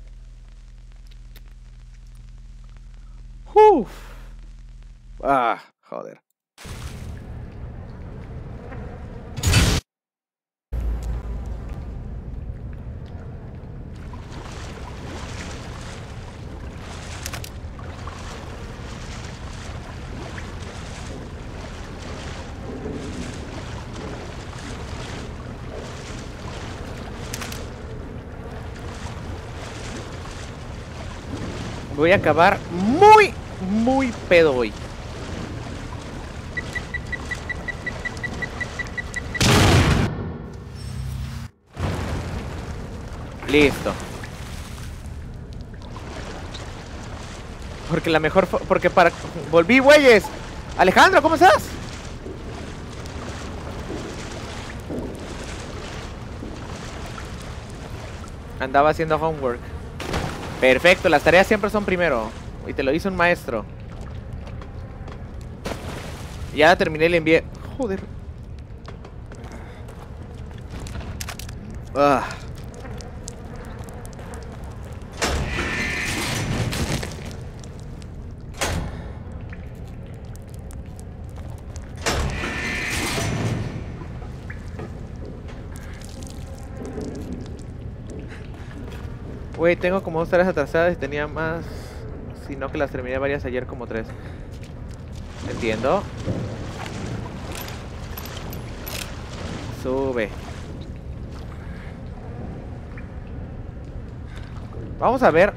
Uf. Ah, joder. Voy a acabar muy pedo hoy. Listo. Porque la mejor... Porque para... Volví, güeyes. Alejandro, ¿cómo estás? Andaba haciendo homework. Perfecto, las tareas siempre son primero. Y te lo hizo un maestro. Ya la terminé y le envié. Joder. Güey, tengo como 2 tareas atrasadas y tenía más. Si no, que las terminé varias ayer, como 3. Entiendo. Sube. Vamos a ver.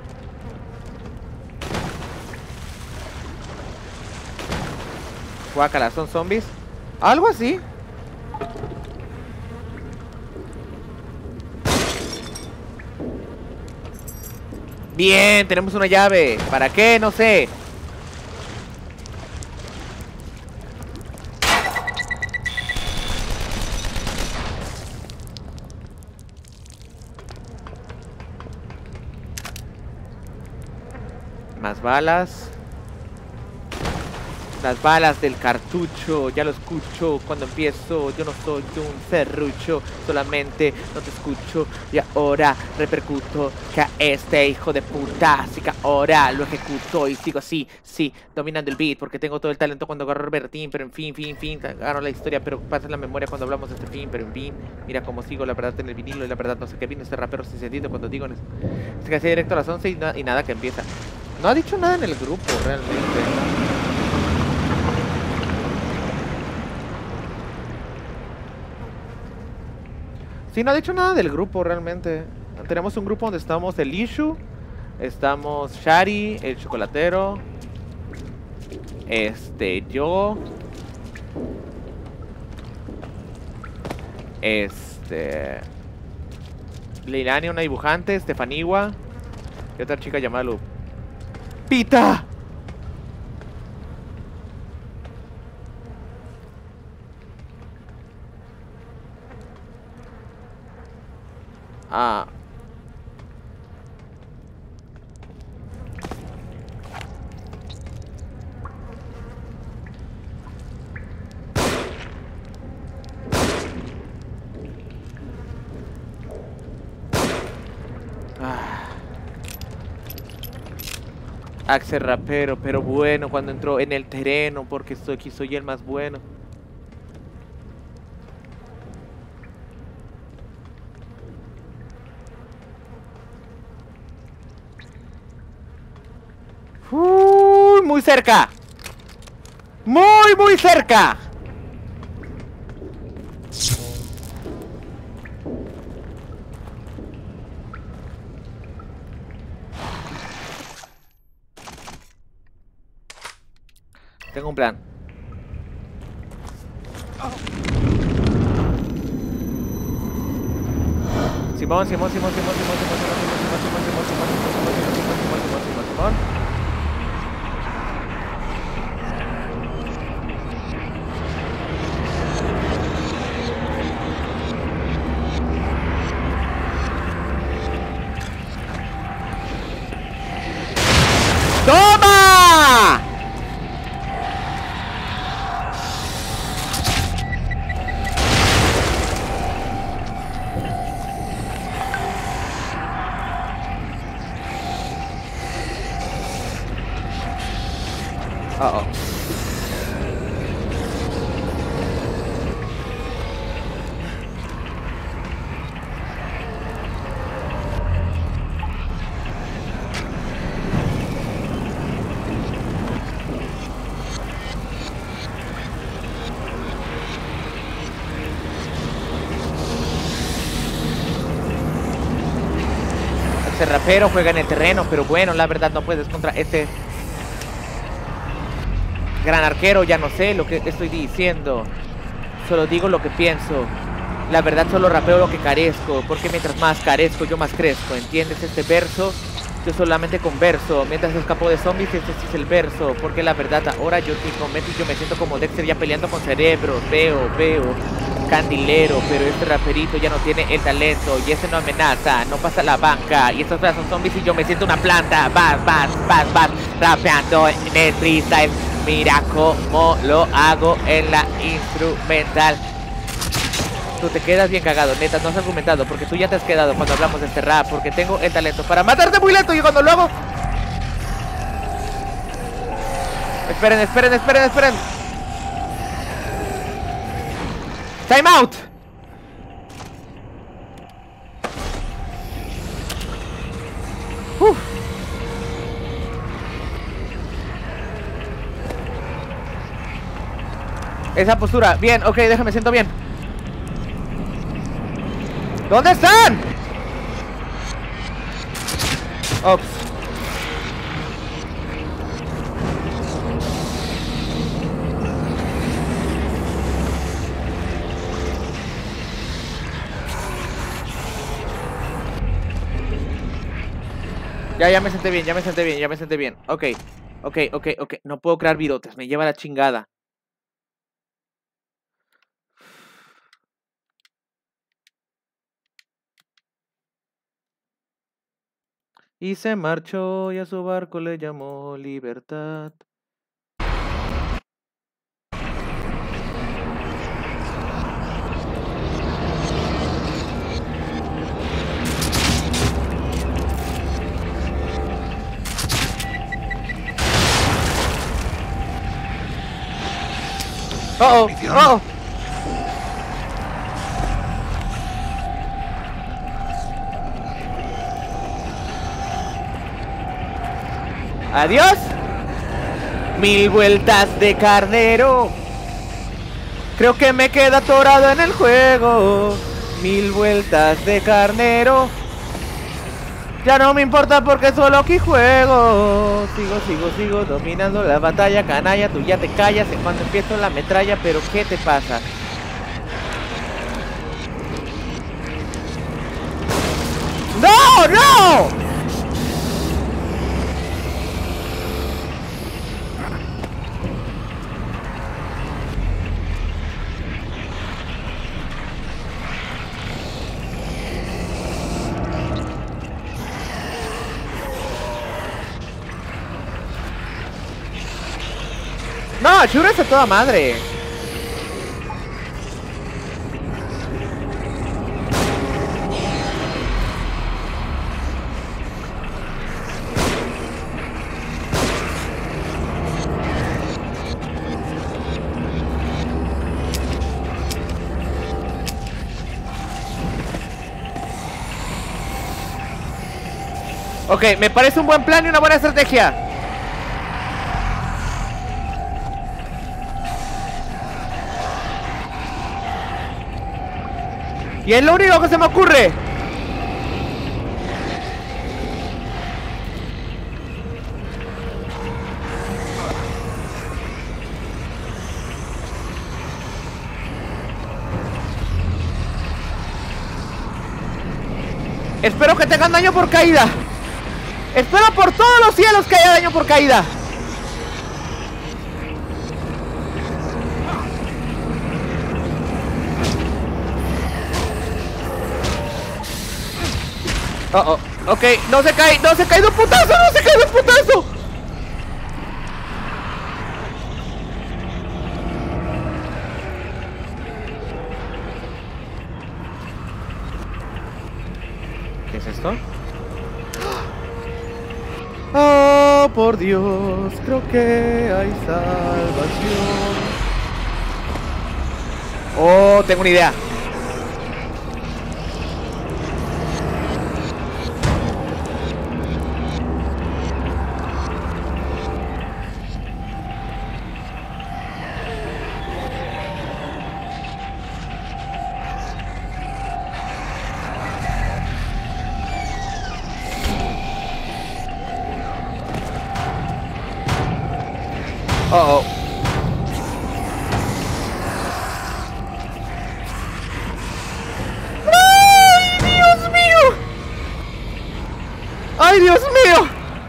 Guácala, ¿son zombies? Algo así. Bien, tenemos una llave. ¿Para qué? No sé. Más balas. Las balas del cartucho, ya lo escucho cuando empiezo. Yo no soy un serrucho, solamente no te escucho. Y ahora repercuto que a este hijo de puta, así que ahora lo ejecuto y sigo así, sí, dominando el beat. Porque tengo todo el talento cuando agarro el berretín. Pero en fin, agarro la historia, pero pasa en la memoria cuando hablamos de este fin. Pero en fin, mira cómo sigo la verdad en el vinilo. Y la verdad no sé qué vino este rapero sin sentido cuando digo es que hacía directo a las 11 y nada que empieza. No ha dicho nada en el grupo realmente. Sí, no ha dicho nada del grupo realmente. Tenemos un grupo donde estamos el Ishu, estamos Shari, el chocolatero, yo, Leilani, una dibujante, Stefaniwa y otra chica llamada Lupita. Ah. Axel rapero, pero bueno cuando entró en el terreno, porque aquí soy el más bueno. Muy cerca. Muy cerca. Tengo un plan. Simón. ¡Toma! Uh-oh. Ese rapero juega en el terreno, pero bueno, la verdad no puedes contra este gran arquero. Ya no sé lo que estoy diciendo, solo digo lo que pienso. La verdad solo rapeo lo que carezco, porque mientras más carezco yo más crezco. ¿Entiendes este verso? Yo solamente converso mientras escapo de zombies. Este sí es el verso, porque la verdad ahora yo me siento como Dexter ya peleando con cerebros. Veo candilero, pero este raperito ya no tiene el talento y ese no amenaza, no pasa la banca y estos son zombies y yo me siento una planta. Vas rapeando en el freestyle. Mira cómo lo hago en la instrumental. Tú te quedas bien cagado, neta, no has argumentado, porque tú ya te has quedado cuando hablamos de este rap, porque tengo el talento para matarte muy lento y cuando lo hago... Esperen. Time out. Esa postura, bien, ok, déjame, siento bien. ¿Dónde están? Ops. Ya me senté bien, ya me senté bien, ya me senté bien. Ok. No puedo crear virotes, me lleva la chingada. Y se marchó y a su barco le llamó Libertad. Oh, oh. Adiós. 1000 vueltas de carnero. Creo que me queda atorado en el juego. 1000 vueltas de carnero. Ya no me importa porque solo aquí juego. Sigo dominando la batalla, canalla. Tú ya te callas en cuando empiezo la metralla. Pero ¿qué te pasa? ¡No! ¡No! No, Shura es a toda madre. Ok, me parece un buen plan y una buena estrategia. Y es lo único que se me ocurre. Espero que tengan daño por caída. Espero por todos los cielos que haya daño por caída. Oh, ok, no se cae de un putazo, no se cae de un putazo. ¿Qué es esto? Oh, por Dios, creo que hay salvación. Oh, tengo una idea. Oh. ¡Ay, Dios mío! ¡Ay, Dios mío!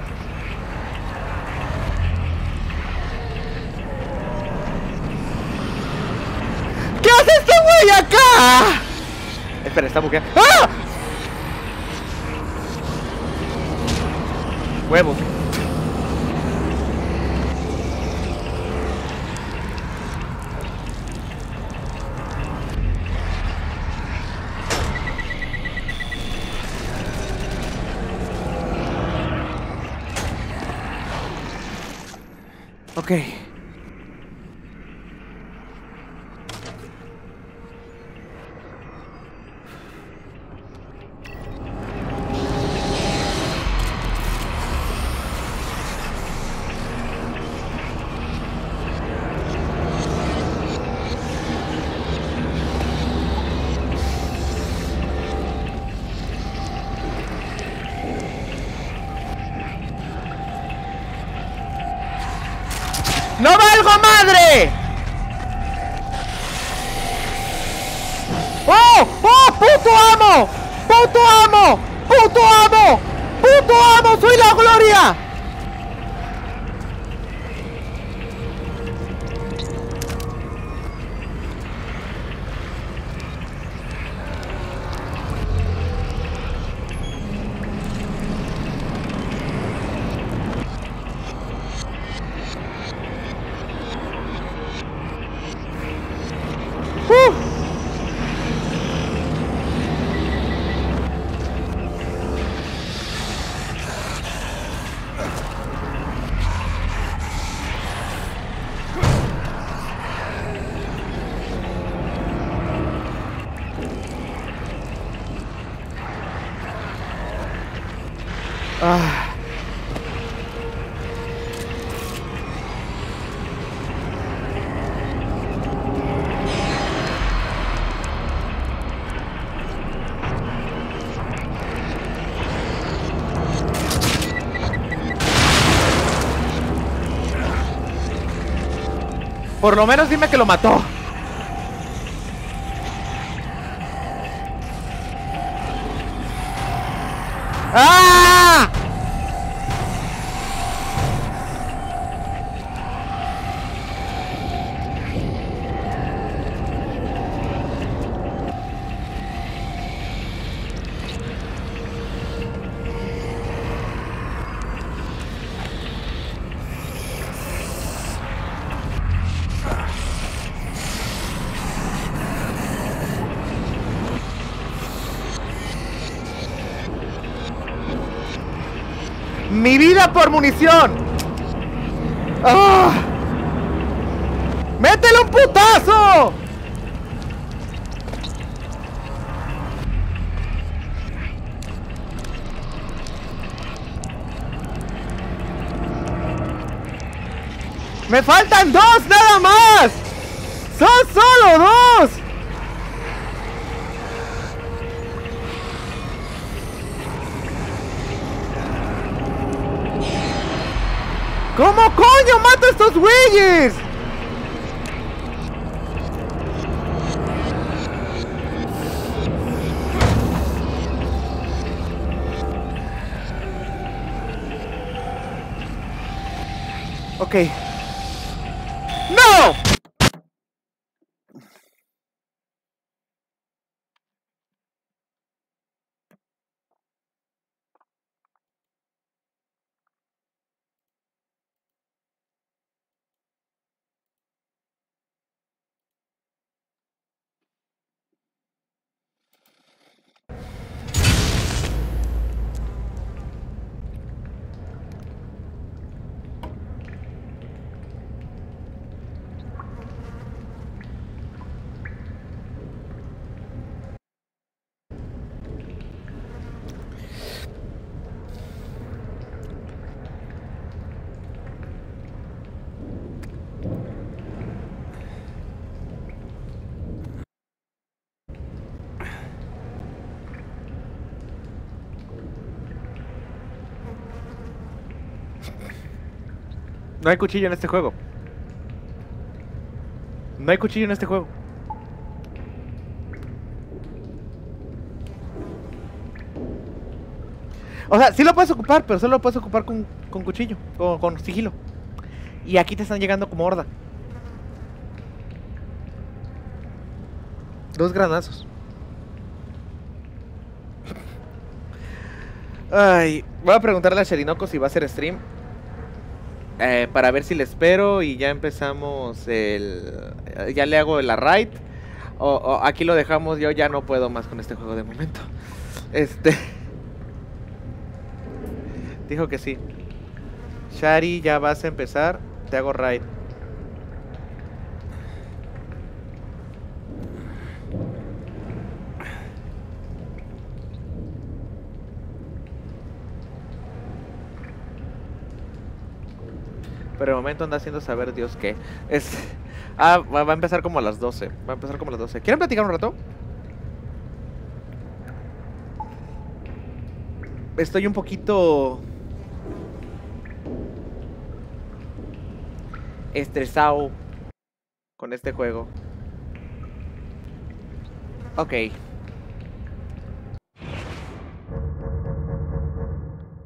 ¿Qué hace este güey acá? Espera, está bugueado. ¡Ah! Huevos. Ok. ¡No valgo madre! ¡Oh! ¡Oh! ¡Puto amo! ¡Puto amo! ¡Puto amo! puto amo! ¡Soy la gloria! Ah. Por lo menos dime que lo mató. ¡Ah! ¡Mi vida por munición! ¡Ah! ¡Métele un putazo! ¡Me faltan dos nada más! ¡Son solo dos! ¿Cómo coño mato a estos güeyes? Ok. ¡No! No hay cuchillo en este juego. No hay cuchillo en este juego. O sea, sí lo puedes ocupar, pero solo lo puedes ocupar con cuchillo, con sigilo. Y aquí te están llegando como horda. Dos granazos. Ay, voy a preguntarle a Sherinoco si va a hacer stream. Para ver si le espero y ya empezamos ya le hago la raid. O aquí lo dejamos, yo ya no puedo más con este juego de momento. Dijo que sí. Shari, ya vas a empezar. Te hago raid. Pero de momento anda haciendo saber Dios qué. Va a empezar como a las 12. Va a empezar como a las 12. ¿Quieren platicar un rato? Estoy un poquito estresado con este juego. Ok.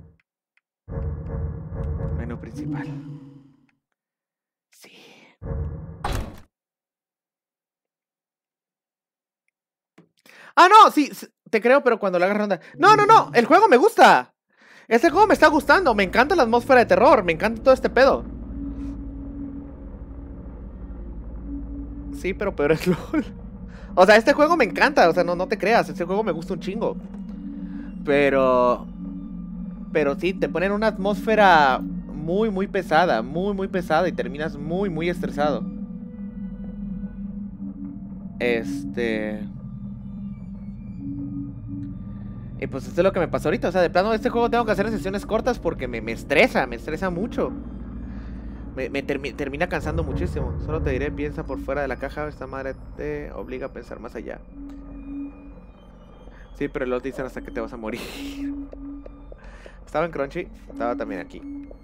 Ah, no, sí, te creo, pero cuando le hagas ronda. No, no, no, el juego me gusta. Este juego me está gustando, me encanta la atmósfera de terror, me encanta todo este pedo. Sí, pero peor es LOL. O sea, este juego me encanta, o sea, no te creas, este juego me gusta un chingo. Pero sí, te ponen una atmósfera muy pesada, muy pesada y terminas muy estresado. Y pues esto es lo que me pasó ahorita, o sea, de plano este juego tengo que hacer en sesiones cortas porque me estresa mucho. Termina cansando muchísimo. Solo te diré, piensa por fuera de la caja, esta madre te obliga a pensar más allá. Sí, pero los dicen hasta que te vas a morir. Estaba en Crunchy, estaba también aquí.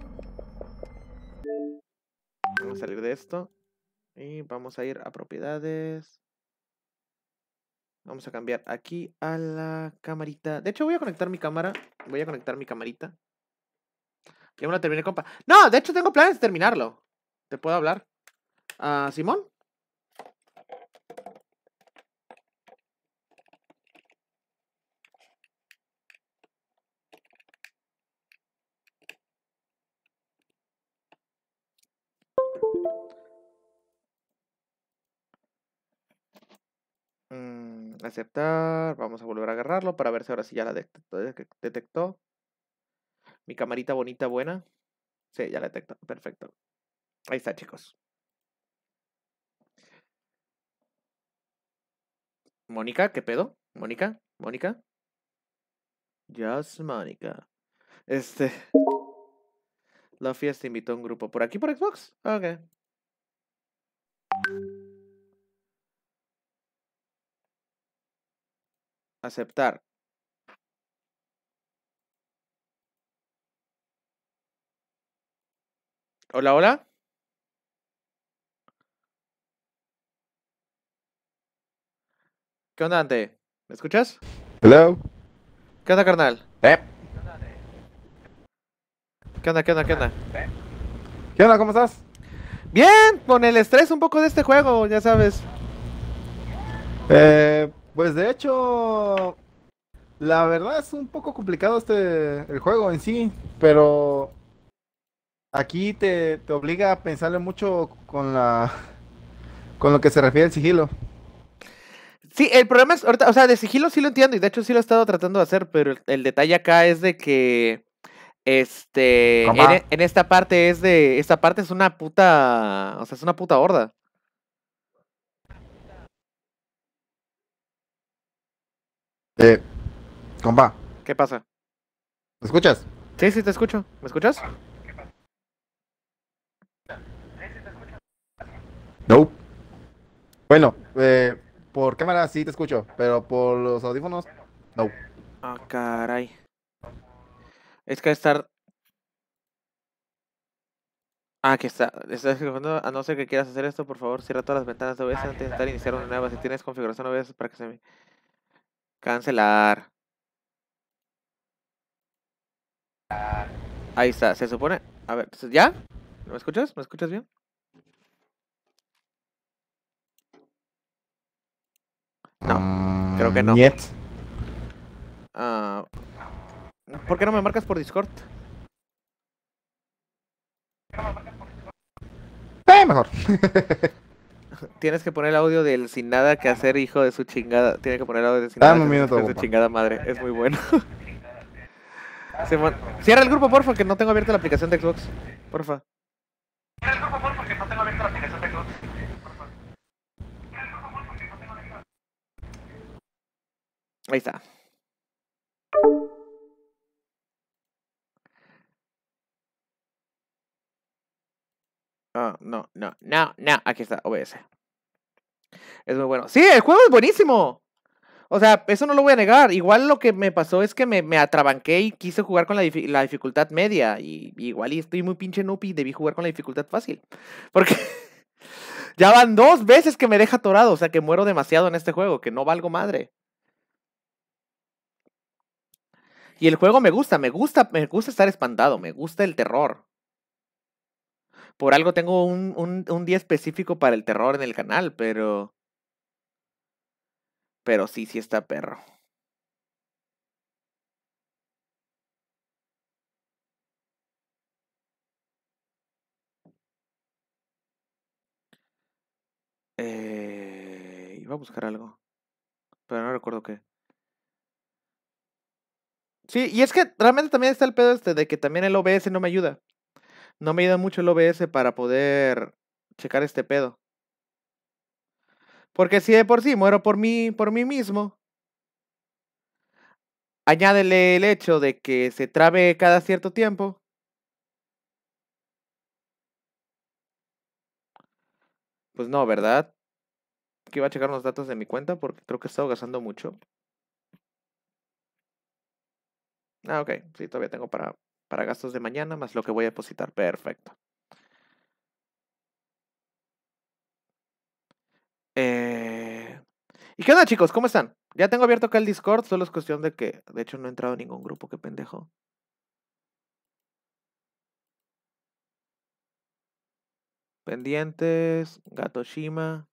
Vamos a salir de esto. Y vamos a ir a propiedades. Vamos a cambiar aquí a la camarita. De hecho voy a conectar mi cámara. Voy a conectar mi camarita. Ya me lo terminé, compa. No, de hecho tengo planes de terminarlo. ¿Te puedo hablar? ¿Simón? Aceptar. Vamos a volver a agarrarlo para ver si ahora sí ya la detectó. Mi camarita bonita, buena. Sí, ya la detectó. Perfecto. Ahí está, chicos. Mónica, ¿qué pedo? ¿Mónica? ¿Mónica? Just Mónica. La fiesta invitó a un grupo. ¿Por aquí por Xbox? Ok. Aceptar. Hola, hola. ¿Qué onda, Ante? ¿Me escuchas? Hello. ¿Qué onda, carnal? ¿Qué ¿Qué onda? onda? ¿Cómo estás? Bien, con el estrés un poco de este juego, ya sabes. Pues de hecho, la verdad es un poco complicado el juego en sí, pero aquí te obliga a pensarle mucho con lo que se refiere al sigilo. Sí, el problema es, ahorita, o sea, de sigilo sí lo entiendo y de hecho sí lo he estado tratando de hacer, pero el detalle acá es de que, Compa. en esta parte es una puta, o sea, es una puta horda. Eh, Compa, ¿Qué pasa? ¿me escuchas? Sí, sí, te escucho. ¿Me escuchas? No. Bueno, por cámara sí te escucho, pero por los audífonos, no. Ah, caray. Es que estar... Ah, aquí está. Estás escribiendo, a no ser que quieras hacer esto, por favor, cierra todas las ventanas de OBS antes de intentar iniciar una nueva. Si tienes configuración OBS para que se me... Cancelar. Ahí está, se supone... A ver, ¿ya? ¿Me escuchas? ¿Me escuchas bien? No, creo que no. Niet. ¿Por qué no me marcas por Discord? Mejor. Tienes que poner el audio del sin nada que hacer, hijo de su chingada. Tiene que poner el audio del sin nada Dame un que hacer, minuto, hijo de su compa. chingada madre. Es muy bueno. Simón, cierra el grupo, porfa, que no tengo abierta la aplicación de Xbox. Porfa. Ahí está. No. Aquí está, OBS. Es muy bueno. Sí, el juego es buenísimo. O sea, eso no lo voy a negar. Igual lo que me pasó es que me atrabanqué y quise jugar con la dificultad media. Y igual y estoy muy pinche noob y debí jugar con la dificultad fácil. Porque ya van 2 veces que me deja atorado. O sea, que muero demasiado en este juego, que no valgo madre. Y el juego me gusta estar espantado, me gusta el terror. Por algo tengo un día específico para el terror en el canal, pero Pero sí está perro. Iba a buscar algo, pero no recuerdo qué. Sí, y es que realmente también está el pedo de que también el OBS no me ayuda. No me ayuda mucho el OBS para poder checar este pedo. Porque si de por sí muero por mí mismo, añádele el hecho de que se trabe cada cierto tiempo. Pues no, ¿verdad? Que iba a checar los datos de mi cuenta porque creo que he estado gastando mucho. Ah, ok. Sí, todavía tengo para gastos de mañana más lo que voy a depositar. Perfecto. ¿Y qué onda, chicos? ¿Cómo están? Ya tengo abierto acá el Discord, solo es cuestión de que, de hecho, no he entrado en ningún grupo, qué pendejo. Pendientes, Gatoshima.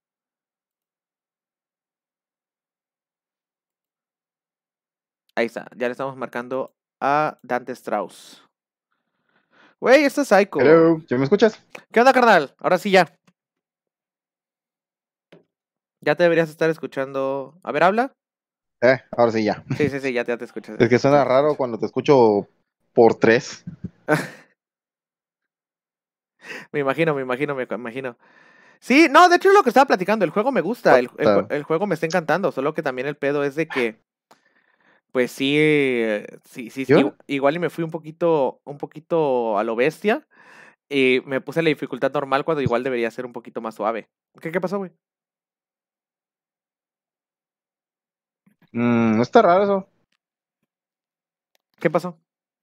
Ahí está, ya le estamos marcando a Dante Strauss. Güey, esto es Psycho. Hello, ¿ya me escuchas? ¿Qué onda, carnal? Ahora sí ya. Ya te deberías estar escuchando. A ver, habla. Ahora sí ya. Sí, ya te escuchas. Es que suena raro cuando te escucho por 3. Me imagino. Sí, no, de hecho es lo que estaba platicando. El juego me gusta, el juego me está encantando. Solo que también el pedo es de que, pues sí, ¿Yo? igual y me fui un poquito a lo bestia. Y me puse la dificultad normal cuando igual debería ser un poquito más suave. ¿Qué pasó, güey? No está raro eso. ¿Qué pasó?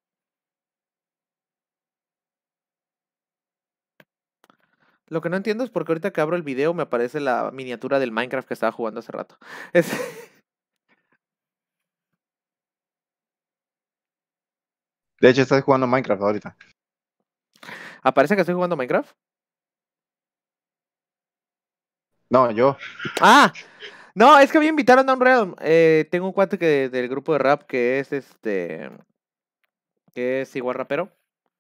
Lo que no entiendo es porque ahorita que abro el video me aparece la miniatura del Minecraft que estaba jugando hace rato. Es... De hecho, estoy jugando Minecraft ahorita. ¿Aparece que estoy jugando Minecraft? No, yo. ¡Ah! No, es que me invitaron a un realm. Tengo un cuate del grupo de rap que es que es igual rapero.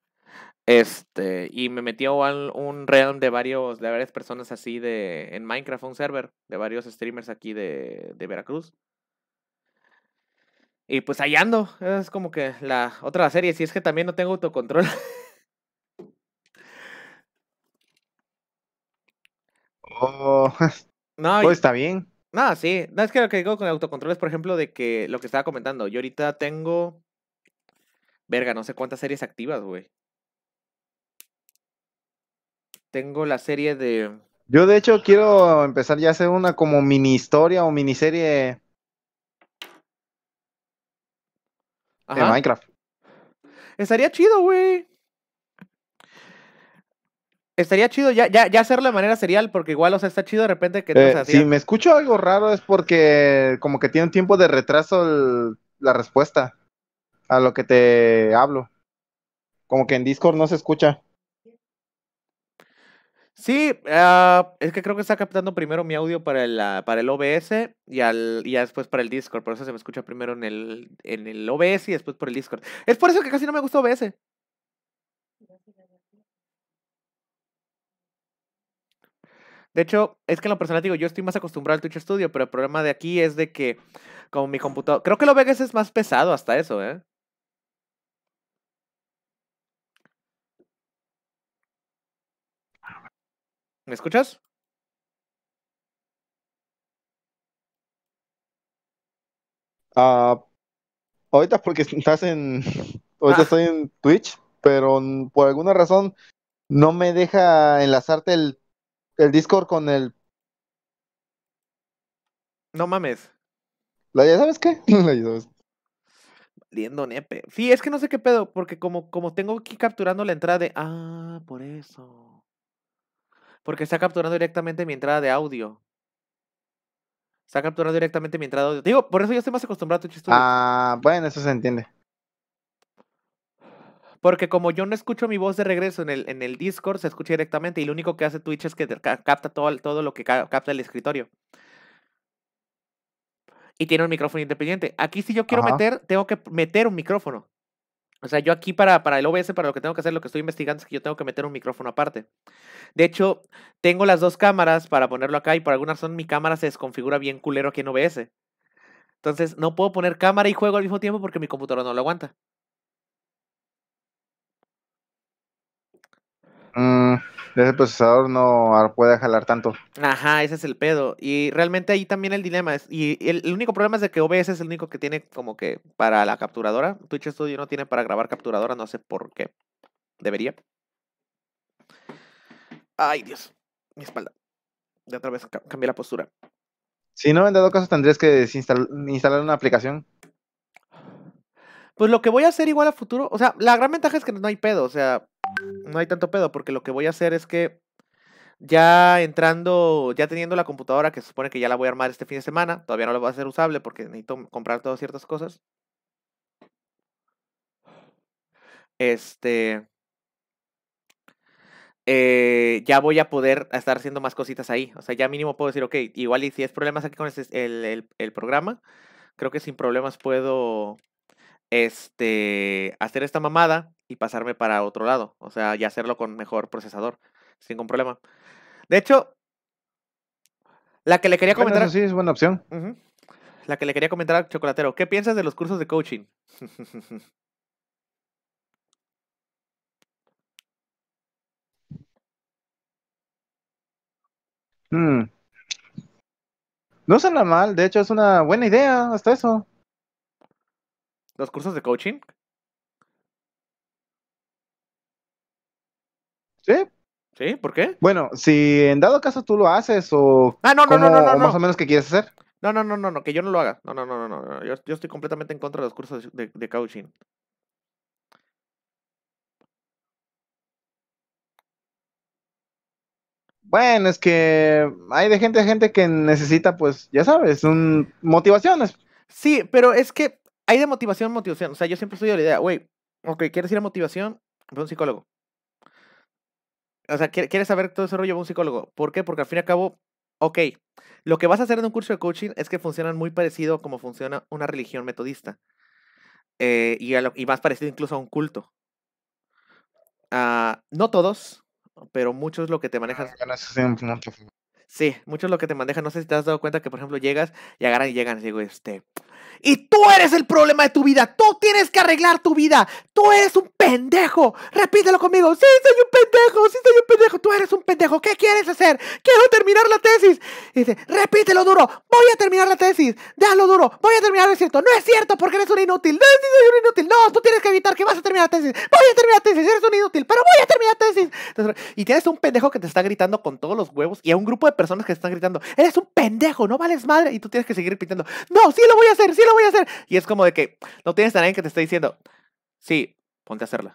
Y me metió a un realm de varias personas así en Minecraft, un server, de varios streamers aquí de Veracruz. Y pues ahí ando, es como que la otra serie, si es que también no tengo autocontrol. Oh, No, pues está bien. no, sí, no, es que lo que digo con autocontrol es, por ejemplo, de que lo que estaba comentando, yo ahorita tengo, verga, no sé cuántas series activas, güey. Tengo la serie de... Yo, de hecho, quiero empezar ya a hacer una como mini historia o miniserie de Ajá. Minecraft. Estaría chido, güey. Estaría chido ya hacerlo de manera serial, porque igual, o sea, está chido de repente que entras así. Si me escucho algo raro es porque como que tiene un tiempo de retraso la respuesta a lo que te hablo. Como que en Discord no se escucha. Sí, es que creo que está captando primero mi audio para el OBS y ya después para el Discord. Por eso se me escucha primero en el OBS y después por el Discord. Es por eso que casi no me gusta OBS. De hecho, es que en lo personal digo, yo estoy más acostumbrado al Twitch Studio, pero el problema de aquí es de que, como mi computador, creo que el OBS es más pesado hasta eso, ¿eh? ¿Me escuchas? Ah, ahorita porque ahorita Ah, estoy en Twitch, pero por alguna razón no me deja enlazarte el Discord con no mames. ¿Ya sabes qué? Ya sabes. Liendo nepe. Sí, es que no sé qué pedo, porque como tengo aquí capturando la entrada de... Ah, por eso. Porque está capturando directamente mi entrada de audio. Está capturando directamente mi entrada de audio. Digo, por eso yo estoy más acostumbrado a Twitch Studio. Ah, bueno, eso se entiende. Porque como yo no escucho mi voz de regreso en el Discord, se escucha directamente y lo único que hace Twitch es que capta todo lo que capta el escritorio. y tiene un micrófono independiente. Aquí si yo quiero Ajá. meter, tengo que meter un micrófono. O sea, yo aquí para el OBS, para lo que tengo que hacer, lo que estoy investigando es que yo tengo que meter un micrófono aparte. De hecho, tengo las dos cámaras para ponerlo acá y por alguna razón mi cámara se desconfigura bien culero aquí en OBS. Entonces, no puedo poner cámara y juego al mismo tiempo porque mi computadora no lo aguanta. Mm, ese procesador no puede jalar tanto. Ajá, ese es el pedo. Y realmente ahí también el dilema es. Y el único problema es de que OBS es el único que tiene como que para la capturadora. Twitch Studio no tiene para grabar capturadora, no sé por qué. Debería. Ay, Dios. Mi espalda. De otra vez cambié la postura. Si no, en dado caso tendrías que instalar una aplicación. Pues lo que voy a hacer igual a futuro. O sea, la gran ventaja es que no hay pedo. O sea, no hay tanto pedo. Porque lo que voy a hacer es que ya entrando, ya teniendo la computadora, que se supone que ya la voy a armar este fin de semana, todavía no la voy a hacer usable porque necesito comprar todas ciertas cosas. Ya voy a poder estar haciendo más cositas ahí. O sea, ya mínimo puedo decir, ok, igual y si es problemas aquí con el programa, creo que sin problemas puedo hacer esta mamada y pasarme para otro lado. O sea, ya hacerlo con mejor procesador, sin ningún problema. De hecho, la que le quería Bueno, comentar. eso sí es buena opción. La que le quería comentar al chocolatero. ¿Qué piensas de los cursos de coaching? Mm, No suena mal, de hecho es una buena idea, hasta eso. ¿Los cursos de coaching? Sí. ¿Sí? ¿Por qué? Bueno, si en dado caso tú lo haces o Ah, no, no, no, cómo, no, no, o más o no. menos qué quieres hacer. No, que yo no lo haga. No. Yo estoy completamente en contra de los cursos de coaching. Bueno, es que hay de gente a gente que necesita, pues, ya sabes, motivaciones. Sí, pero es que hay de motivación. O sea, yo siempre estoy de la idea, güey, ok, ¿quieres ir a motivación? Ve a un psicólogo. O sea, ¿quieres saber todo ese rollo? Ve a un psicólogo. ¿Por qué? Porque al fin y al cabo, ok, lo que vas a hacer en un curso de coaching es que funcionan muy parecido a como funciona una religión metodista. Y más parecido incluso a un culto. No todos, pero muchos lo que te manejan. Bueno, eso sí, un punto. Sí, muchos lo que te manejan. No sé si te has dado cuenta que, por ejemplo, llegas y agarran y llegan y digo, y tú eres el problema de tu vida. Tú tienes que arreglar tu vida. Tú eres un pendejo. Repítelo conmigo. Sí, soy un pendejo. Sí, soy un pendejo. Tú eres un pendejo. ¿Qué quieres hacer? Quiero terminar la tesis. Y dice, repítelo duro. Voy a terminar la tesis. Déjalo duro. Voy a terminar. No es cierto. No es cierto porque eres un inútil. No, sí soy un inútil. No, tú tienes que evitar que vas a terminar la tesis. Voy a terminar la tesis. Eres un inútil. Pero voy a terminar la tesis. Entonces, y tienes un pendejo que te está gritando con todos los huevos y a un grupo de personas que te están gritando, eres un pendejo, no vales madre. Y tú tienes que seguir repitiendo, no, sí lo voy a hacer, sí lo voy a hacer. Y es como de que no tienes a nadie que te esté diciendo, sí, ponte a hacerla.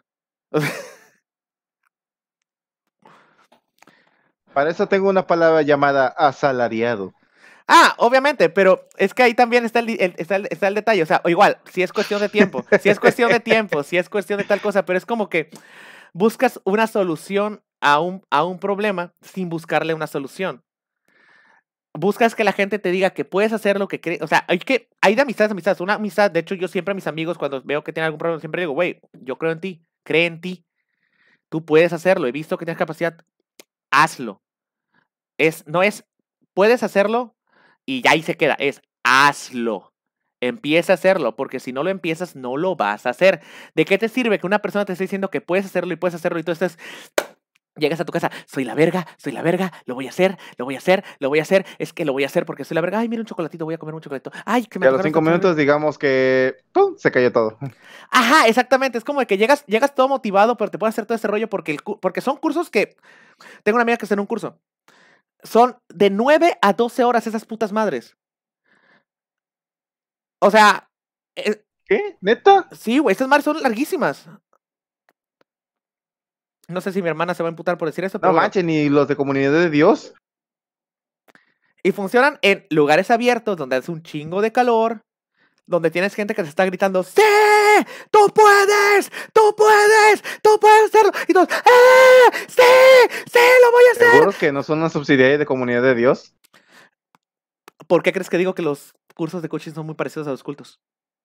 Para eso tengo una palabra llamada asalariado. Obviamente, pero es que ahí también está el detalle. O sea, o igual, si es cuestión de tiempo, si es cuestión de tal cosa, pero es como que buscas una solución a un problema sin buscarle una solución. Buscas que la gente te diga que puedes hacer lo que crees. O sea, hay de amistades. Una amistad, de hecho, yo siempre a mis amigos, cuando veo que tienen algún problema, siempre digo, güey, yo creo en ti, cree en ti. Tú puedes hacerlo. He visto que tienes capacidad. Hazlo. No es, puedes hacerlo y ya ahí se queda. Es, hazlo. Empieza a hacerlo, porque si no lo empiezas, no lo vas a hacer. ¿De qué te sirve que una persona te esté diciendo que puedes hacerlo y tú estés... Llegas a tu casa, soy la verga, lo voy a hacer, es que lo voy a hacer porque soy la verga. Ay, mira un chocolatito, voy a comer un chocolatito. Ay, que me Y a los 5 minutos, digamos que ¡pum! Se cayó todo. Ajá, exactamente. Es como de que llegas todo motivado, pero te puedes hacer todo ese rollo porque son cursos que... Tengo una amiga que está en un curso. Son de 9 a 12 horas esas putas madres. O sea... ¿Qué? ¿Neta? Sí, güey, estas madres son larguísimas. No sé si mi hermana se va a emputar por decir eso, pero No manches, ni los de Comunidad de Dios. Y funcionan en lugares abiertos donde hace un chingo de calor, donde tienes gente que te está gritando, ¡sí! ¡Tú puedes! ¡Tú puedes! ¡Tú puedes hacerlo! Y todos, ¡sí! ¡Sí! ¡Lo voy a hacer! ¿Seguros que no son una subsidiaria de Comunidad de Dios? ¿Por qué crees que digo que los cursos de coaching son muy parecidos a los cultos.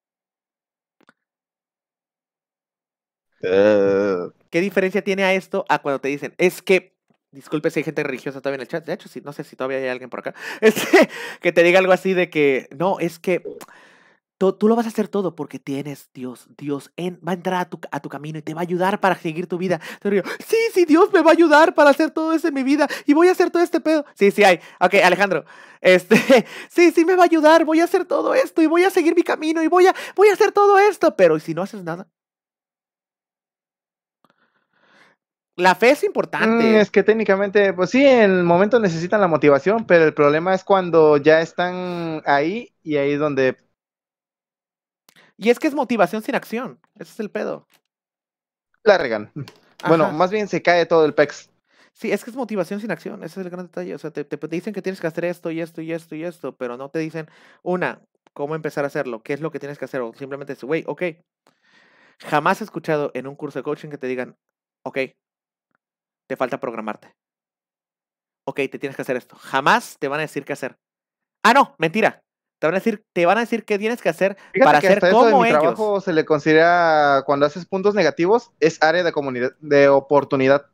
¿Qué diferencia tiene a esto a cuando te dicen, es que, disculpe si hay gente religiosa todavía en el chat, de hecho, no sé si todavía hay alguien por acá, que te diga algo así de que, no, es que tú lo vas a hacer todo porque tienes Dios. Va a entrar a tu camino y te va a ayudar para seguir tu vida. Te digo, sí, Dios me va a ayudar para hacer todo eso en mi vida y voy a hacer todo este pedo. Sí hay. Ok, Alejandro. Sí me va a ayudar. Voy a hacer todo esto y voy a seguir mi camino y voy a hacer todo esto. Pero ¿y si no haces nada? La fe es importante. Es que técnicamente, pues sí, en el momento necesitan la motivación, pero el problema es cuando ya están ahí y ahí es donde... Y es que es motivación sin acción. Ese es el pedo. la regan. Bueno, Ajá. más bien se cae todo el pex. Sí, es que es motivación sin acción. Ese es el gran detalle. O sea, te dicen que tienes que hacer esto y esto y esto y esto, pero no te dicen, cómo empezar a hacerlo, qué es lo que tienes que hacer, o simplemente dices, güey, ok. Jamás he escuchado en un curso de coaching que te digan, ok, te falta programarte. Ok, te tienes que hacer esto. Jamás te van a decir qué hacer. Ah, no, mentira. Te van a decir qué tienes que hacer Fíjate para que ser hasta eso de como mi ellos. trabajo se le considera, cuando haces puntos negativos, es área de comunidad, de oportunidad.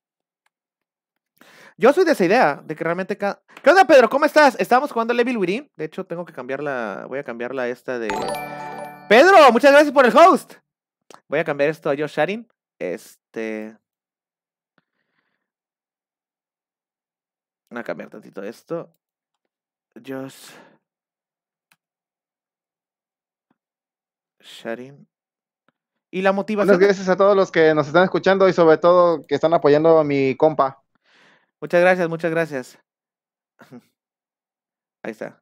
Yo soy de esa idea, de que realmente... ¿Qué onda, Pedro? ¿Cómo estás? Estamos jugando Level Within. De hecho, tengo que cambiarla. Voy a cambiarla esta de... Pedro, muchas gracias por el host. Voy a cambiar esto a Josh Sharin. Voy a cambiar tantito esto. Josh Sharin. Y la motivación... Buenas gracias a todos los que nos están escuchando y sobre todo que están apoyando a mi compa. Muchas gracias, muchas gracias. Ahí está.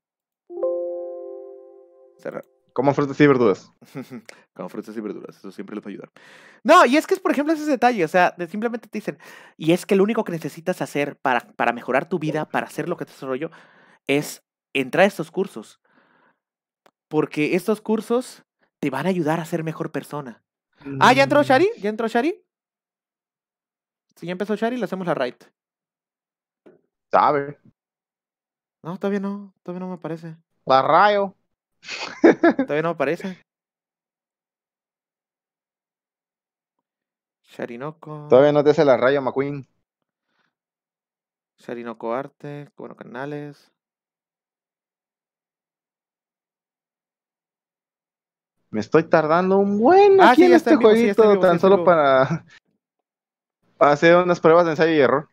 Cerrar. Como frutas y verduras. Como frutas y verduras, eso siempre les va a ayudar. No, y es que es, por ejemplo, ese detalle, o sea, simplemente te dicen, y es que lo único que necesitas hacer para mejorar tu vida, para hacer lo que te desarrollo, es entrar a estos cursos. Porque estos cursos te van a ayudar a ser mejor persona. Ah, ¿ya entró Shari? ¿Ya entró Shari? Si ya empezó Shari, le hacemos la raid. ¿Sabe? No, todavía no me aparece. La rayo. Todavía no me aparece. Sharinoko. Todavía no te hace la rayo, McQueen. Sharinoko Arte, bueno, canales. Me estoy tardando un buen aquí sí, en ya está este en vivo, sí, ya está en jueguito, vivo, sí, tan está en solo vivo. para hacer unas pruebas de ensayo y error.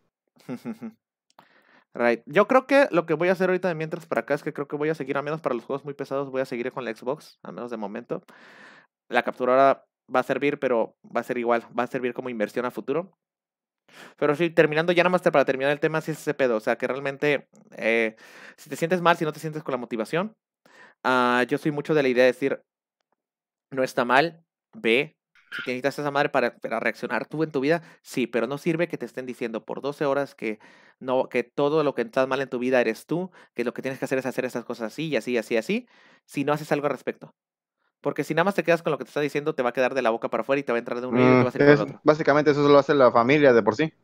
Right. Yo creo que lo que voy a hacer ahorita de mientras para acá es que creo que voy a seguir, al menos para los juegos muy pesados, voy a seguir con la Xbox, al menos de momento. La capturadora va a servir, pero va a ser igual, va a servir como inversión a futuro. Pero sí, terminando ya nada más para terminar el tema, sí es ese pedo. O sea, que realmente, si te sientes mal, si no te sientes con la motivación, yo soy mucho de la idea de decir, no está mal, ve. Si necesitas esa madre para reaccionar tú en tu vida, sí, pero no sirve que te estén diciendo por 12 horas que todo lo que está mal en tu vida eres tú, que lo que tienes que hacer es hacer esas cosas así y así, así, así, si no haces algo al respecto. Porque si nada más te quedas con lo que te está diciendo, te va a quedar de la boca para afuera y te va a entrar de un oído y te va a salir por el otro. Básicamente eso lo hace la familia de por sí.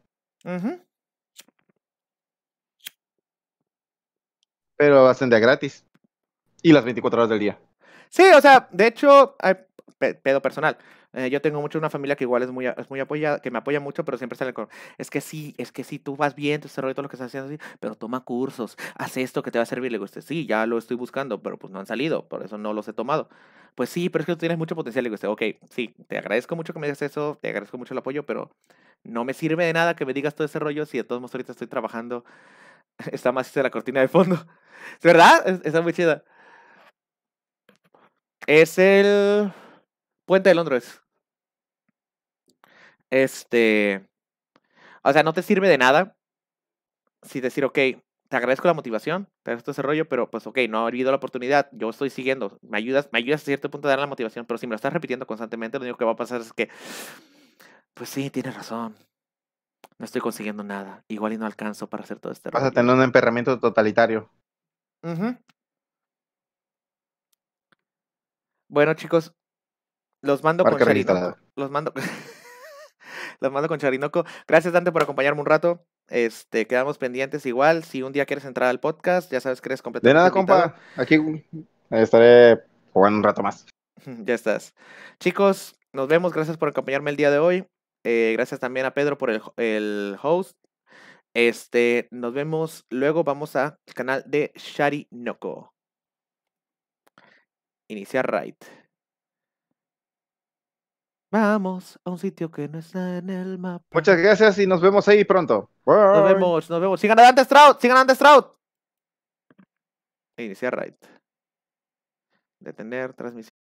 Pero hacen de gratis. Y las 24 horas del día. Sí, o sea, de hecho, pedo personal. Yo tengo mucho una familia que igual es muy apoyada, que me apoya mucho, pero siempre sale con, es que sí, tú vas bien, te desarrollas todo lo que estás haciendo así, pero toma cursos, haz esto que te va a servir. Le digo, sí, ya lo estoy buscando, pero pues no han salido, por eso no los he tomado. Pues sí, pero es que tú tienes mucho potencial. Le digo, ok, sí, te agradezco mucho que me digas eso, te agradezco mucho el apoyo, pero no me sirve de nada que me digas todo ese rollo si de todos modos ahorita estoy trabajando. Está más la cortina de fondo. ¿Es verdad? Está muy chida. Es el Puente de Londres. O sea, no te sirve de nada si decir, ok, te agradezco la motivación, te agradezco ese rollo, pero pues ok, no ha habido la oportunidad, yo estoy siguiendo, me ayudas a cierto punto a dar la motivación, pero si me lo estás repitiendo constantemente, lo único que va a pasar es que, pues sí, tienes razón, no estoy consiguiendo nada, igual y no alcanzo para hacer todo este rollo. Vas a tener un emperramiento totalitario. Bueno, chicos, los mando con Sharinoko. Los mando con Sharinoko. Gracias, Dante, por acompañarme un rato. Quedamos pendientes igual. Si un día quieres entrar al podcast, ya sabes que eres completamente De nada, invitado. compa. Aquí estaré jugando un rato más. Ya estás. Chicos, nos vemos. Gracias por acompañarme el día de hoy. Gracias también a Pedro por el host. Nos vemos. Luego vamos al canal de Shari Noko. Iniciar raid. Vamos a un sitio que no está en el mapa. Muchas gracias y nos vemos ahí pronto. Nos Bye. vemos, nos vemos. Sigan adelante, Stroud. Sigan adelante, Stroud. Iniciar raid. Detener transmisión.